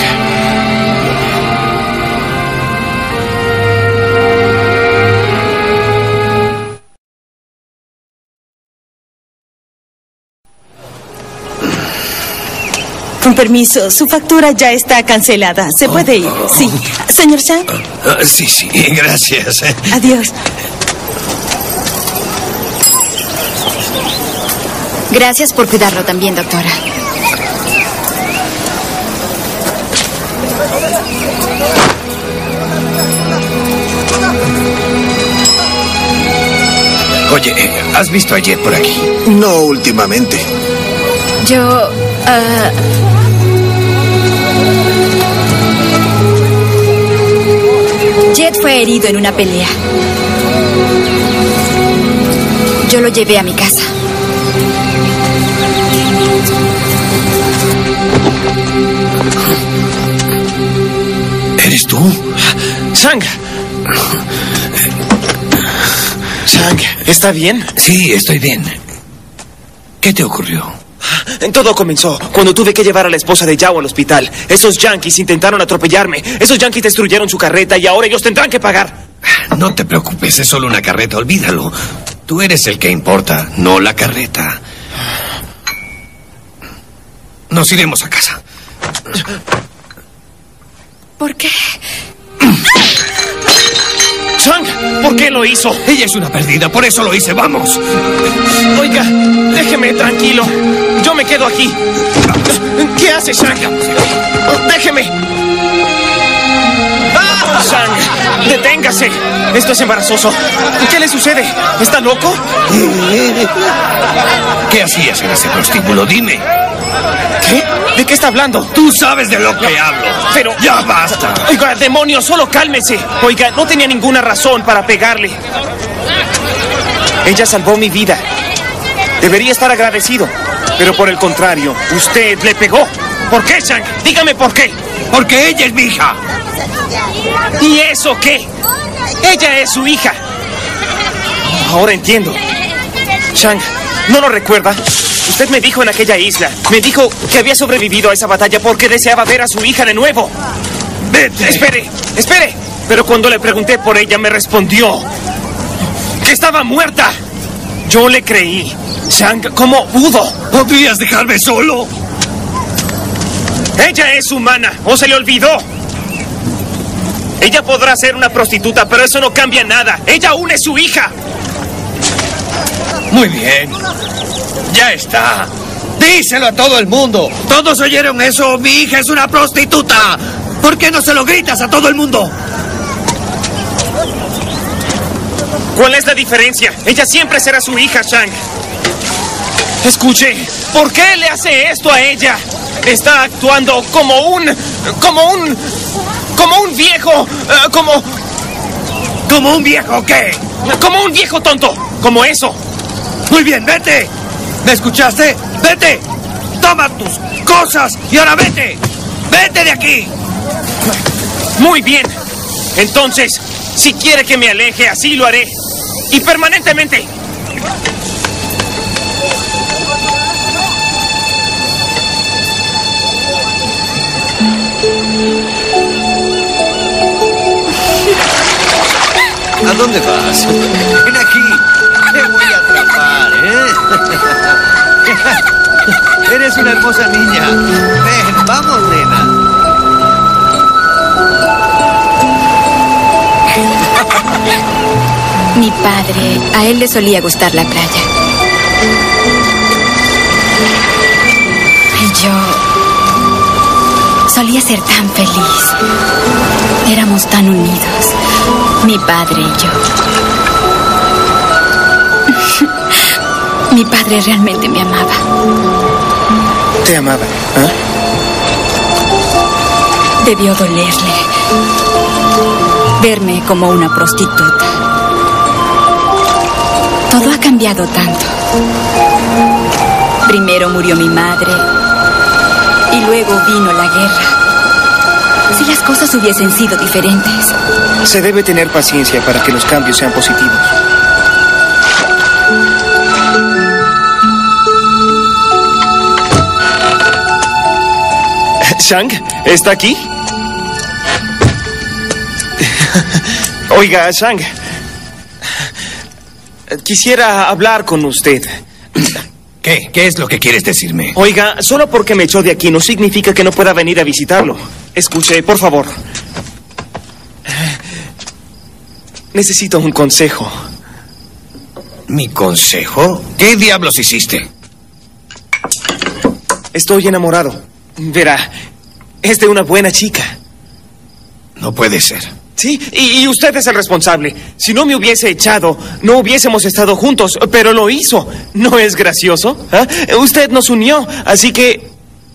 Con permiso, su factura ya está cancelada. ¿Se puede ir? Sí. Señor Shang. Uh, sí, sí, gracias. Adiós. Gracias por cuidarlo también, doctora. Oye, ¿has visto a Jet por aquí? No últimamente. Yo... Uh... Jet fue herido en una pelea. Yo lo llevé a mi casa. ¿Eres tú? Shang. Shang, ¿está bien? Sí, estoy bien. ¿Qué te ocurrió? Todo comenzó cuando tuve que llevar a la esposa de Yao al hospital. Esos yanquis intentaron atropellarme. Esos yanquis destruyeron su carreta y ahora ellos tendrán que pagar. No te preocupes, es solo una carreta, olvídalo. Tú eres el que importa, no la carreta. Nos iremos a casa. ¿Por qué? Shang, ¿por qué lo hizo? Ella es una perdida, por eso lo hice, vamos. Oiga, déjeme tranquilo. Yo me quedo aquí. ¿Qué hace Shang? Déjeme. Shang, deténgase. Esto es embarazoso. ¿Qué le sucede? ¿Está loco? ¿Qué hacías en ese prostíbulo? Dime. ¿Qué? ¿De qué está hablando? Tú sabes de lo que hablo. Pero... ¡Ya basta! Oiga, demonio, solo cálmese. Oiga, no tenía ninguna razón para pegarle. Ella salvó mi vida. Debería estar agradecido. Pero por el contrario, usted le pegó. ¿Por qué, Shang? Dígame por qué. Porque ella es mi hija. ¿Y eso qué? Ella es su hija. Ahora entiendo. Shang, ¿no lo recuerda? Usted me dijo en aquella isla, me dijo que había sobrevivido a esa batalla porque deseaba ver a su hija de nuevo. ¡Vete! Espere, espere. Pero cuando le pregunté por ella, me respondió que estaba muerta. Yo le creí. Shang, ¿cómo pudo? ¿Podrías dejarme solo? Ella es humana, ¿o se le olvidó? Ella podrá ser una prostituta, pero eso no cambia nada. Ella aún es su hija. Muy bien. Ya está. Díselo a todo el mundo. ¿Todos oyeron eso? Mi hija es una prostituta. ¿Por qué no se lo gritas a todo el mundo? ¿Cuál es la diferencia? Ella siempre será su hija, Shang. Escuche, ¿por qué le hace esto a ella? Está actuando como un... como un... como un viejo... Uh, como... ¿Como un viejo qué? Como un viejo tonto. Como eso. Muy bien, vete. ¿Me escuchaste? ¡Vete! ¡Toma tus cosas y ahora vete! ¡Vete de aquí! Muy bien. Entonces, si quiere que me aleje, así lo haré. Y permanentemente. ¿A dónde vas? Ven aquí. Te voy a atrapar, ¿eh? Eres una hermosa niña. Ven, vamos, nena. Mi padre, a él le solía gustar la playa. Y yo solía ser tan feliz. Éramos tan unidos, mi padre y yo. Mi padre realmente me amaba. ¿Te amaba? ¿Ah? Debió dolerle verme como una prostituta. Todo ha cambiado tanto. Primero murió mi madre y luego vino la guerra. Si las cosas hubiesen sido diferentes. Se debe tener paciencia para que los cambios sean positivos. ¿Shang? ¿Está aquí? Oiga, Shang. Quisiera hablar con usted. ¿Qué? ¿Qué es lo que quieres decirme? Oiga, solo porque me echó de aquí no significa que no pueda venir a visitarlo. Escuche, por favor. Necesito un consejo. ¿Mi consejo? ¿Qué diablos hiciste? Estoy enamorado. Verá, es de una buena chica. No puede ser. Sí, y, y usted es el responsable. Si no me hubiese echado, no hubiésemos estado juntos, pero lo hizo. ¿No es gracioso? ¿Ah? Usted nos unió, así que...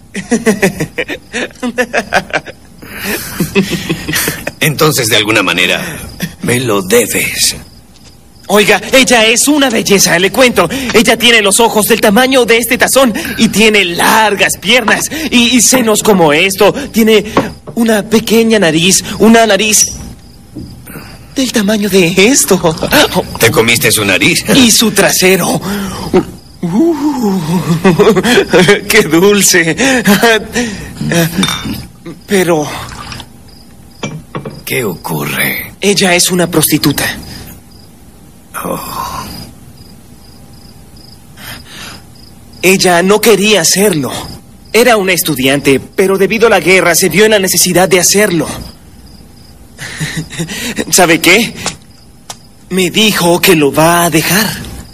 Entonces, de alguna manera, me lo debes. Oiga, ella es una belleza, le cuento. Ella tiene los ojos del tamaño de este tazón y tiene largas piernas y, y senos como esto. Tiene una pequeña nariz, una nariz del tamaño de esto. ¿Te comiste su nariz? Y su trasero. Uh, ¡Qué dulce! Pero... ¿qué ocurre? Ella es una prostituta. Oh. Ella no quería hacerlo. Era una estudiante, pero debido a la guerra se vio en la necesidad de hacerlo. ¿Sabe qué? Me dijo que lo va a dejar.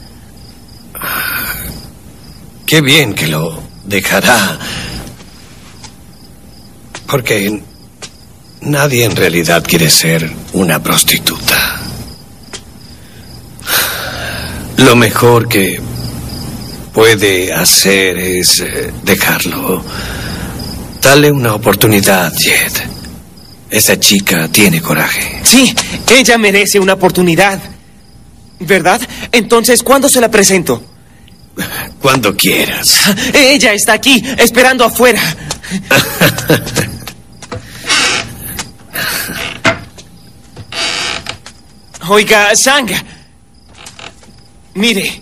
Qué bien que lo dejará. Porque nadie en realidad quiere ser una prostituta. Lo mejor que puede hacer es eh, dejarlo. Dale una oportunidad, Jed. Esa chica tiene coraje. Sí, ella merece una oportunidad. ¿Verdad? Entonces, ¿cuándo se la presento? Cuando quieras. Ella está aquí, esperando afuera. Oiga, Shang. Mire.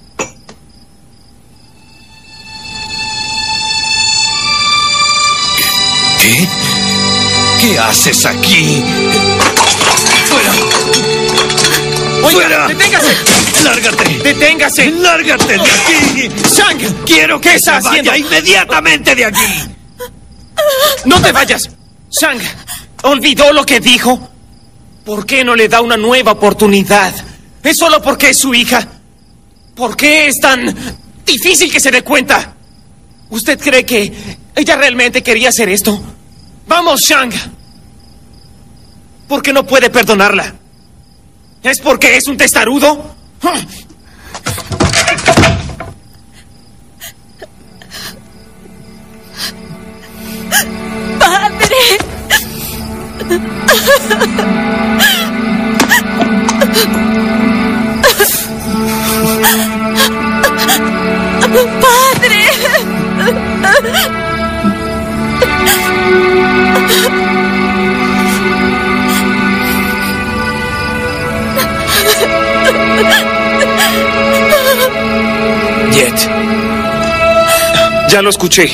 ¿Qué? ¿Qué haces aquí? ¡Fuera! Oiga, ¡Fuera! ¡Deténgase! ¡Lárgate! ¡Deténgase! ¡Lárgate de aquí! ¡Shang! ¡Quiero que ¿Qué está se vaya haciendo? inmediatamente de aquí! ¡No te vayas! Shang, ¿olvidó lo que dijo? ¿Por qué no le da una nueva oportunidad? ¿Es solo porque es su hija? ¿Por qué es tan difícil que se dé cuenta? ¿Usted cree que ella realmente quería hacer esto? ¡Vamos, Shang! ¿Por qué no puede perdonarla? ¿Es porque es un testarudo? ¡Padre! ¡Padre! Ya lo escuché.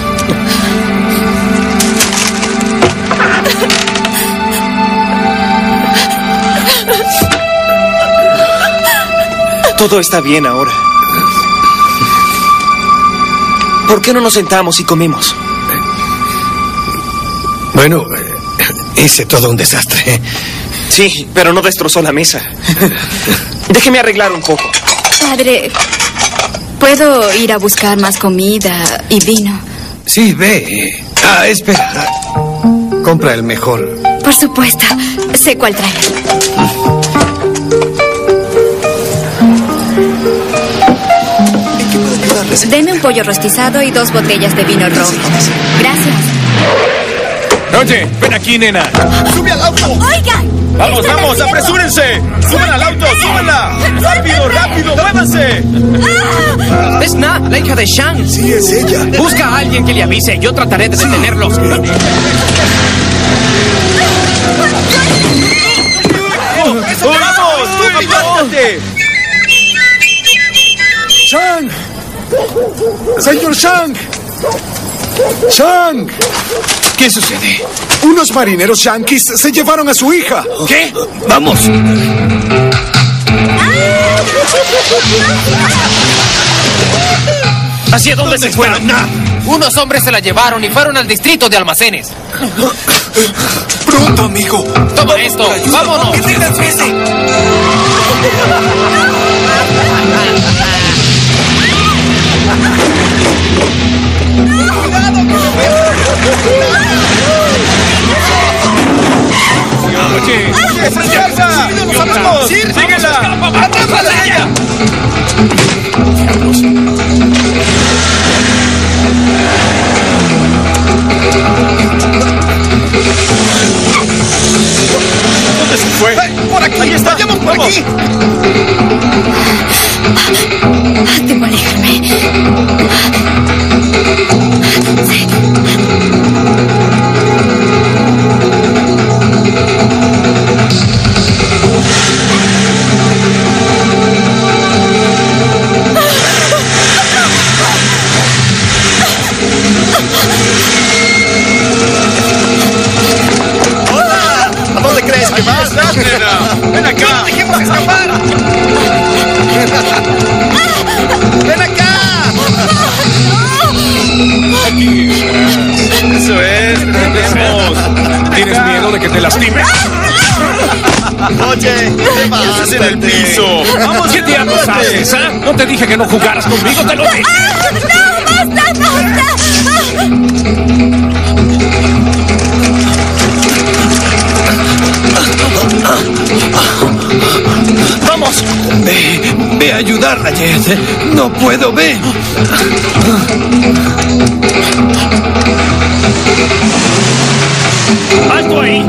Todo está bien ahora. ¿Por qué no nos sentamos y comemos? Bueno, hice todo un desastre. Sí, pero no destrozó la mesa. Déjeme arreglar un poco. Padre, ¿puedo ir a buscar más comida y vino? Sí, ve. Ah, espera. Compra el mejor. Por supuesto. Sé cuál trae. Deme un pollo rostizado y dos botellas de vino rojo. Gracias. Oye, ven aquí, nena. ¡Sube al auto! ¡Oigan! ¡Vamos, vamos! ¡Apresúrense! ¡Suban al auto! ¡Súbanla! ¡Rápido, rápido! ¡Muévanse! Es Na, la hija de Shang. Sí, es ella. Busca a alguien que le avise. Yo trataré de detenerlos. ¡Vamos! ¡Apártate! ¡Shang! ¡Señor Shang! ¡Shang! ¿Qué sucede? Unos marineros yanquis se llevaron a su hija. ¿Qué? ¡Vamos! ¿Hacia dónde, ¿Dónde se fueron? Unos hombres se la llevaron y fueron al distrito de almacenes. ¡Pronto, amigo! ¡Toma esto! ¡Vámonos! ¡Que tengas prisa! ¡Oye! ¡Desespersa! ¡Vamos! ¡Síguela! ¡Atrápala a ella! ¿Dónde se fue? ¡Por aquí! ¡Ahí está! ¡Vayamos por aquí! Debo alejarme. Sí. ¡Hola! ¿A dónde crees que vas? ¡Nena! ¡Ven acá! ¡No dejemos escapar! ¡Ven acá! ¡Eso es! ¡Tenemos! ¿Tienes miedo de que te lastime? Oye, ¿qué ¿Qué haces en el piso? ¡Vamos! ¿Qué diablos haces, ah? ¿No te dije que no jugaras conmigo? ¡Te lo dije! ¡No, basta, ¡Vamos! Ve, ve a ayudarla, Jet. No puedo, ve. ¡Alto ahí!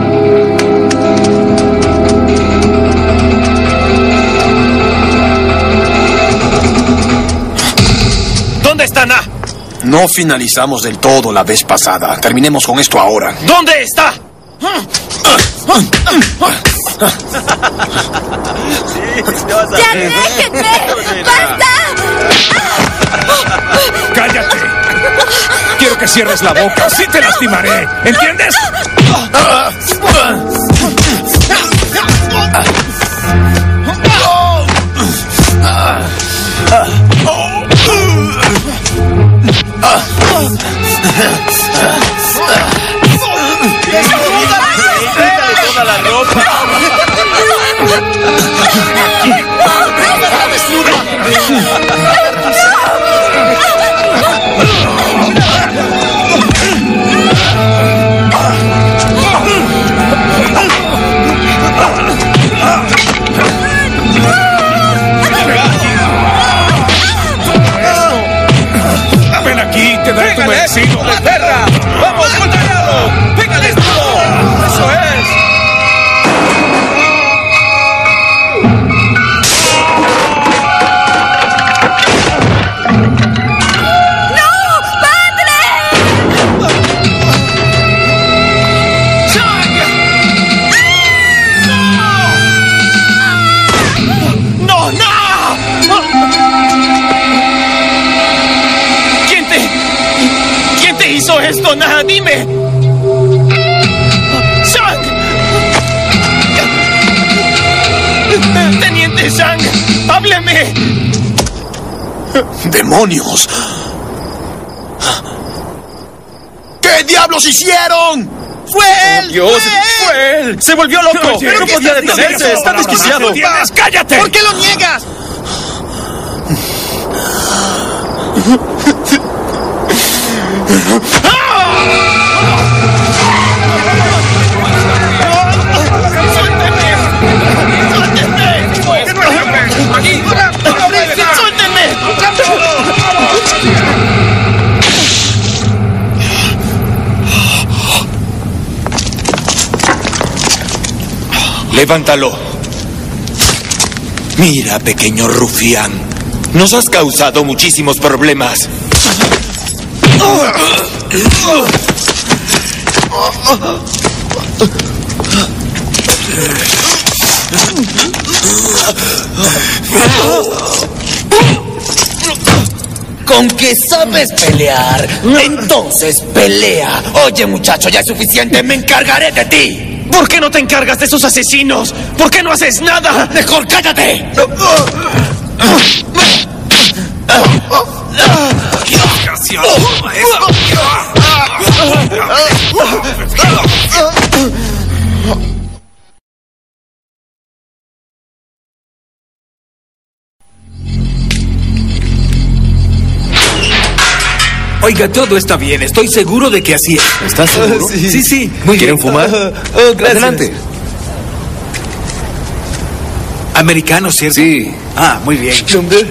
¿Dónde está Na? No finalizamos del todo la vez pasada. Terminemos con esto ahora. ¿Dónde está? ¡Ya déjenme! ¡Basta! ¡Cállate! Quiero que cierres la boca. ¡Sí te lastimaré! ¿Entiendes? ¡Quítale toda la ropa! Ven aquí, te daré tu merecido. ¡La perra! ¡Vamos, golpealo! ¡Pégale todo! ¡Eso es! ¡No! ¡Padre! digo nada, dime. ¡Shang! Teniente Shang, hábleme. ¡Demonios! ¿Qué diablos hicieron? ¡Fue él! Dios, fue él. Se volvió loco. Oye, no podía detenerse. Está desquiciado. ¡Cállate! ¿Por qué lo niegas? Levántalo. Mira, pequeño rufián. Nos has causado muchísimos problemas. ¿Con que sabes pelear? Entonces pelea. Oye, muchacho, ya es suficiente. Me encargaré de ti. ¿Por qué no te encargas de esos asesinos? ¿Por qué no haces nada? ¡Mejor cállate! Oiga, todo está bien. Estoy seguro de que así es. ¿Estás seguro? Sí, sí. sí. Muy ¿Quieren bien. fumar? Uh, oh, gracias. Adelante. ¿Americano, cierto? Sí. Ah, muy bien. ¿Dónde?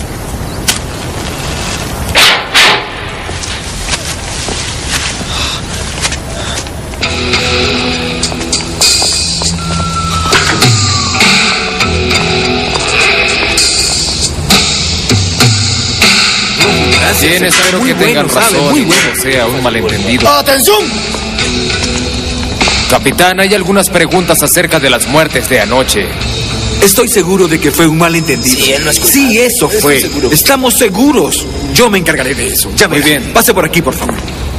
Bien, espero que tengan razón y no sea un malentendido. ¡Atención! Capitán, hay algunas preguntas acerca de las muertes de anoche. Estoy seguro de que fue un malentendido. Sí, él no es culpable. Sí, eso fue. Estamos seguros. Yo me encargaré de eso. Ya Muy verá. bien. Pase por aquí, por favor.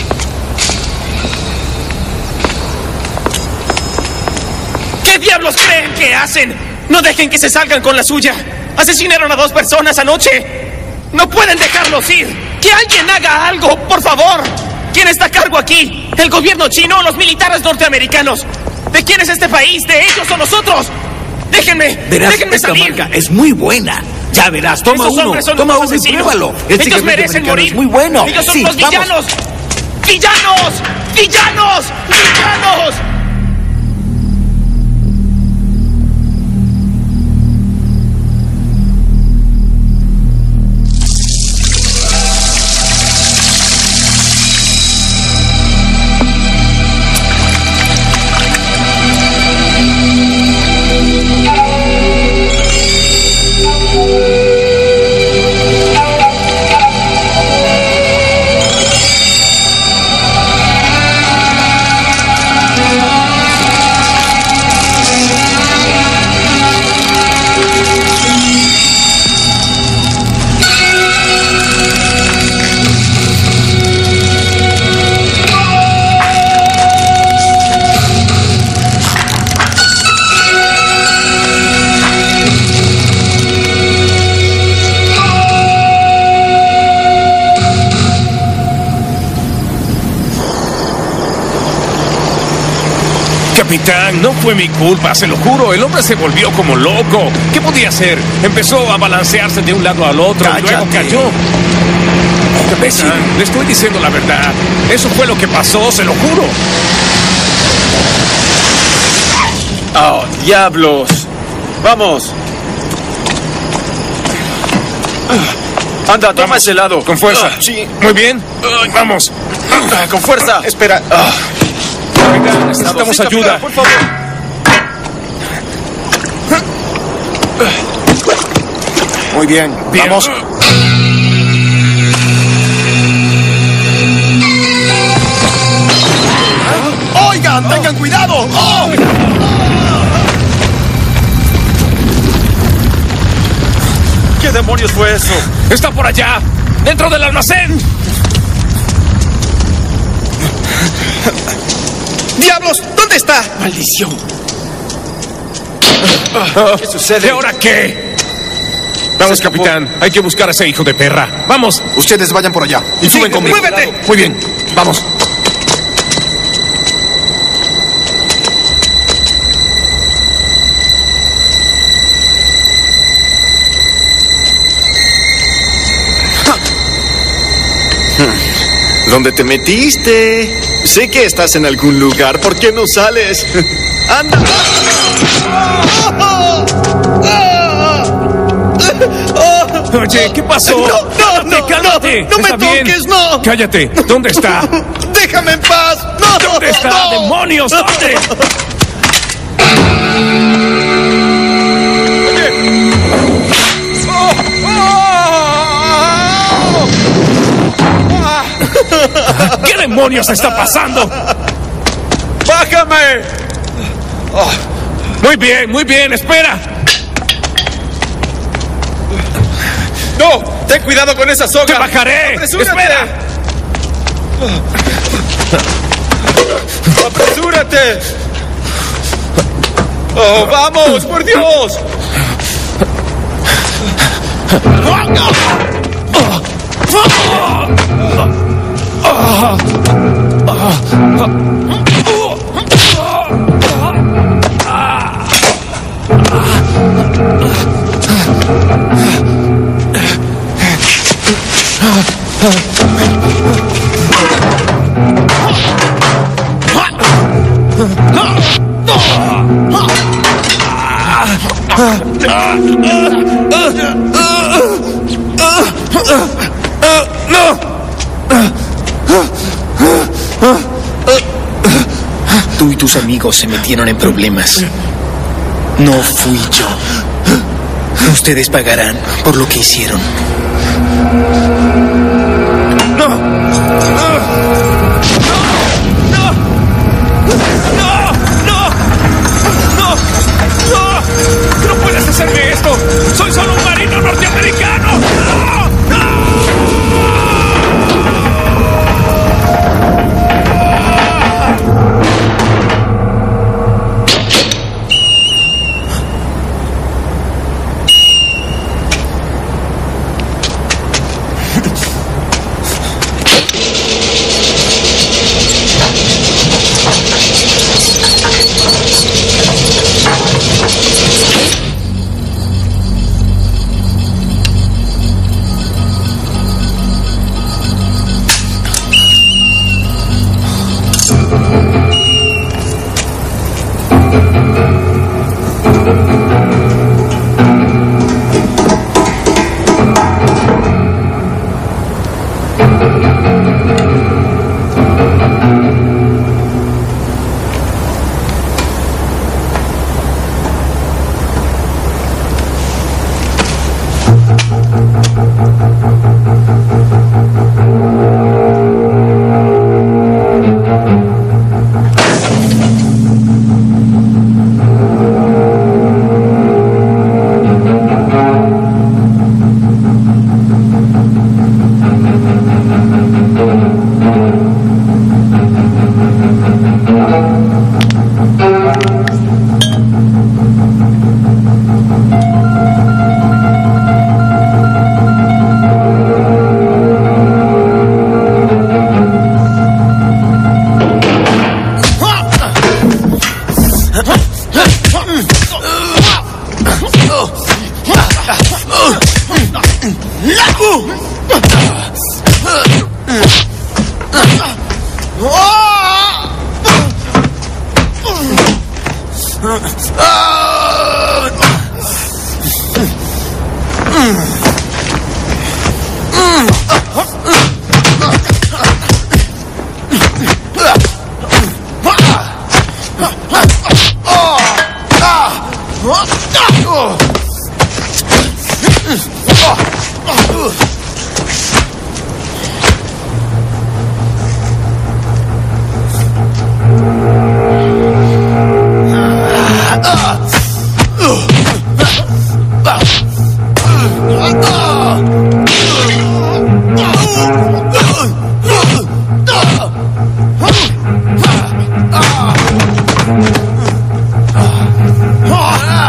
¿Qué diablos creen que hacen? No dejen que se salgan con la suya. Asesinaron a dos personas anoche. No pueden dejarlos ir. ¡Que alguien haga algo, por favor! ¿Quién está a cargo aquí? ¿El gobierno chino o los militares norteamericanos? ¿De quién es este país? ¿De ellos o nosotros? ¡Déjenme! Verás, ¡Déjenme esta salir! marca es muy buena. Ya verás, toma Esos uno. hombres son Toma unos uno y asesinos. pruébalo. El Ellos cigarrillo merecen americano morir. es muy bueno. Ellos son Sí, los vamos. villanos. ¡Villanos! ¡Villanos! ¡Villanos! Capitán, no fue mi culpa, se lo juro. El hombre se volvió como loco. ¿Qué podía hacer? Empezó a balancearse de un lado al otro y luego cayó. Capitán, le estoy diciendo la verdad. Eso fue lo que pasó, se lo juro. ¡Oh, diablos! ¡Vamos! Anda, toma Vamos. ese lado. Con fuerza. Ah, sí. Muy bien. Vamos. Ah, con fuerza. Espera. Ah. Capitán, necesitamos Sí, ayuda. capitán, por favor. Muy bien. Bien. Vamos. ¡Oigan, tengan cuidado! ¡Oh! ¿Qué demonios fue eso? Está por allá, dentro del almacén. ¡Diablos! ¿Dónde está? ¡Maldición! ¿Qué sucede? ¿Y ahora qué? Vamos, capitán. Hay que buscar a ese hijo de perra. ¡Vamos! Ustedes vayan por allá. Y suben conmigo. ¡Muévete! Muy bien. Vamos. ¿Dónde te metiste? Sé que estás en algún lugar. ¿Por qué no sales? ¡Anda! Oye, ¿qué pasó? No, no, no, cálmate. no, no me ¿Está bien? toques, no. Cállate. ¿Dónde está? ¡Déjame en paz! ¡No! ¿Dónde está? No. ¡Demonios! ¿Dónde? ¿Qué demonios está pasando? ¡Bájame! Muy bien, muy bien, espera. ¡No! ¡Ten cuidado con esa soga! ¡Te bajaré! ¡Apresúrate! ¡Espera! ¡Apresúrate! ¡Oh, vamos! ¡Por Dios! Tú y tus amigos se metieron en problemas. No fui yo. Ustedes pagarán por lo que hicieron. ¡No! ¡No! ¡No! ¡No! ¡No! ¡No! ¡No! ¡No puedes hacerme esto! ¡Soy solo un marino norteamericano! ¡No! ¡No!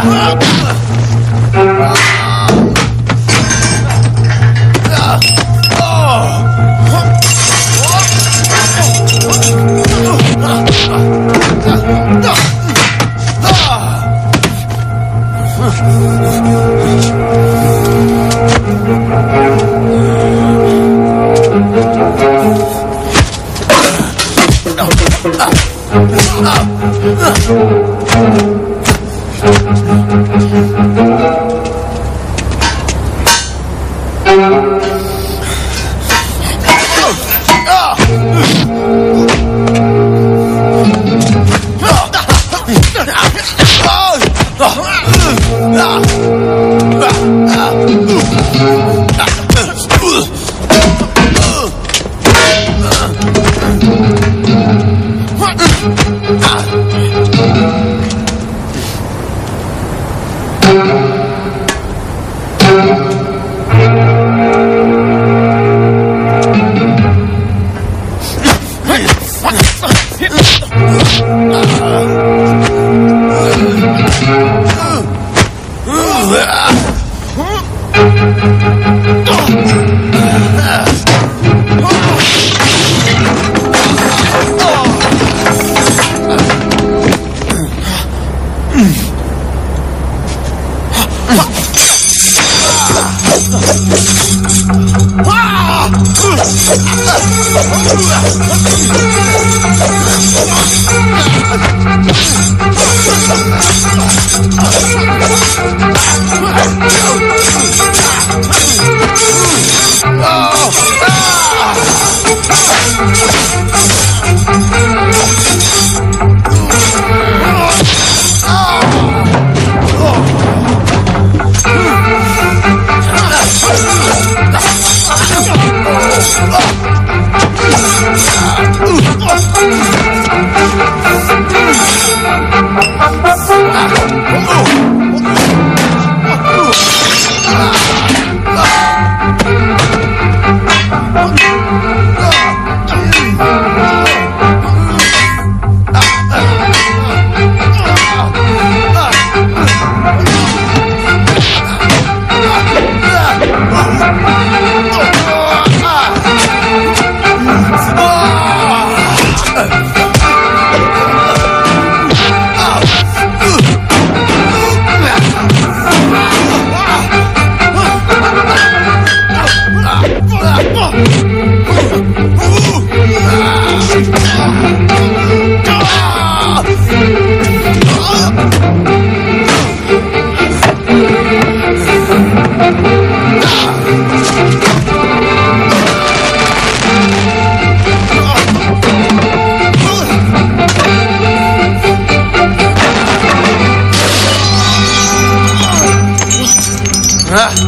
Ah!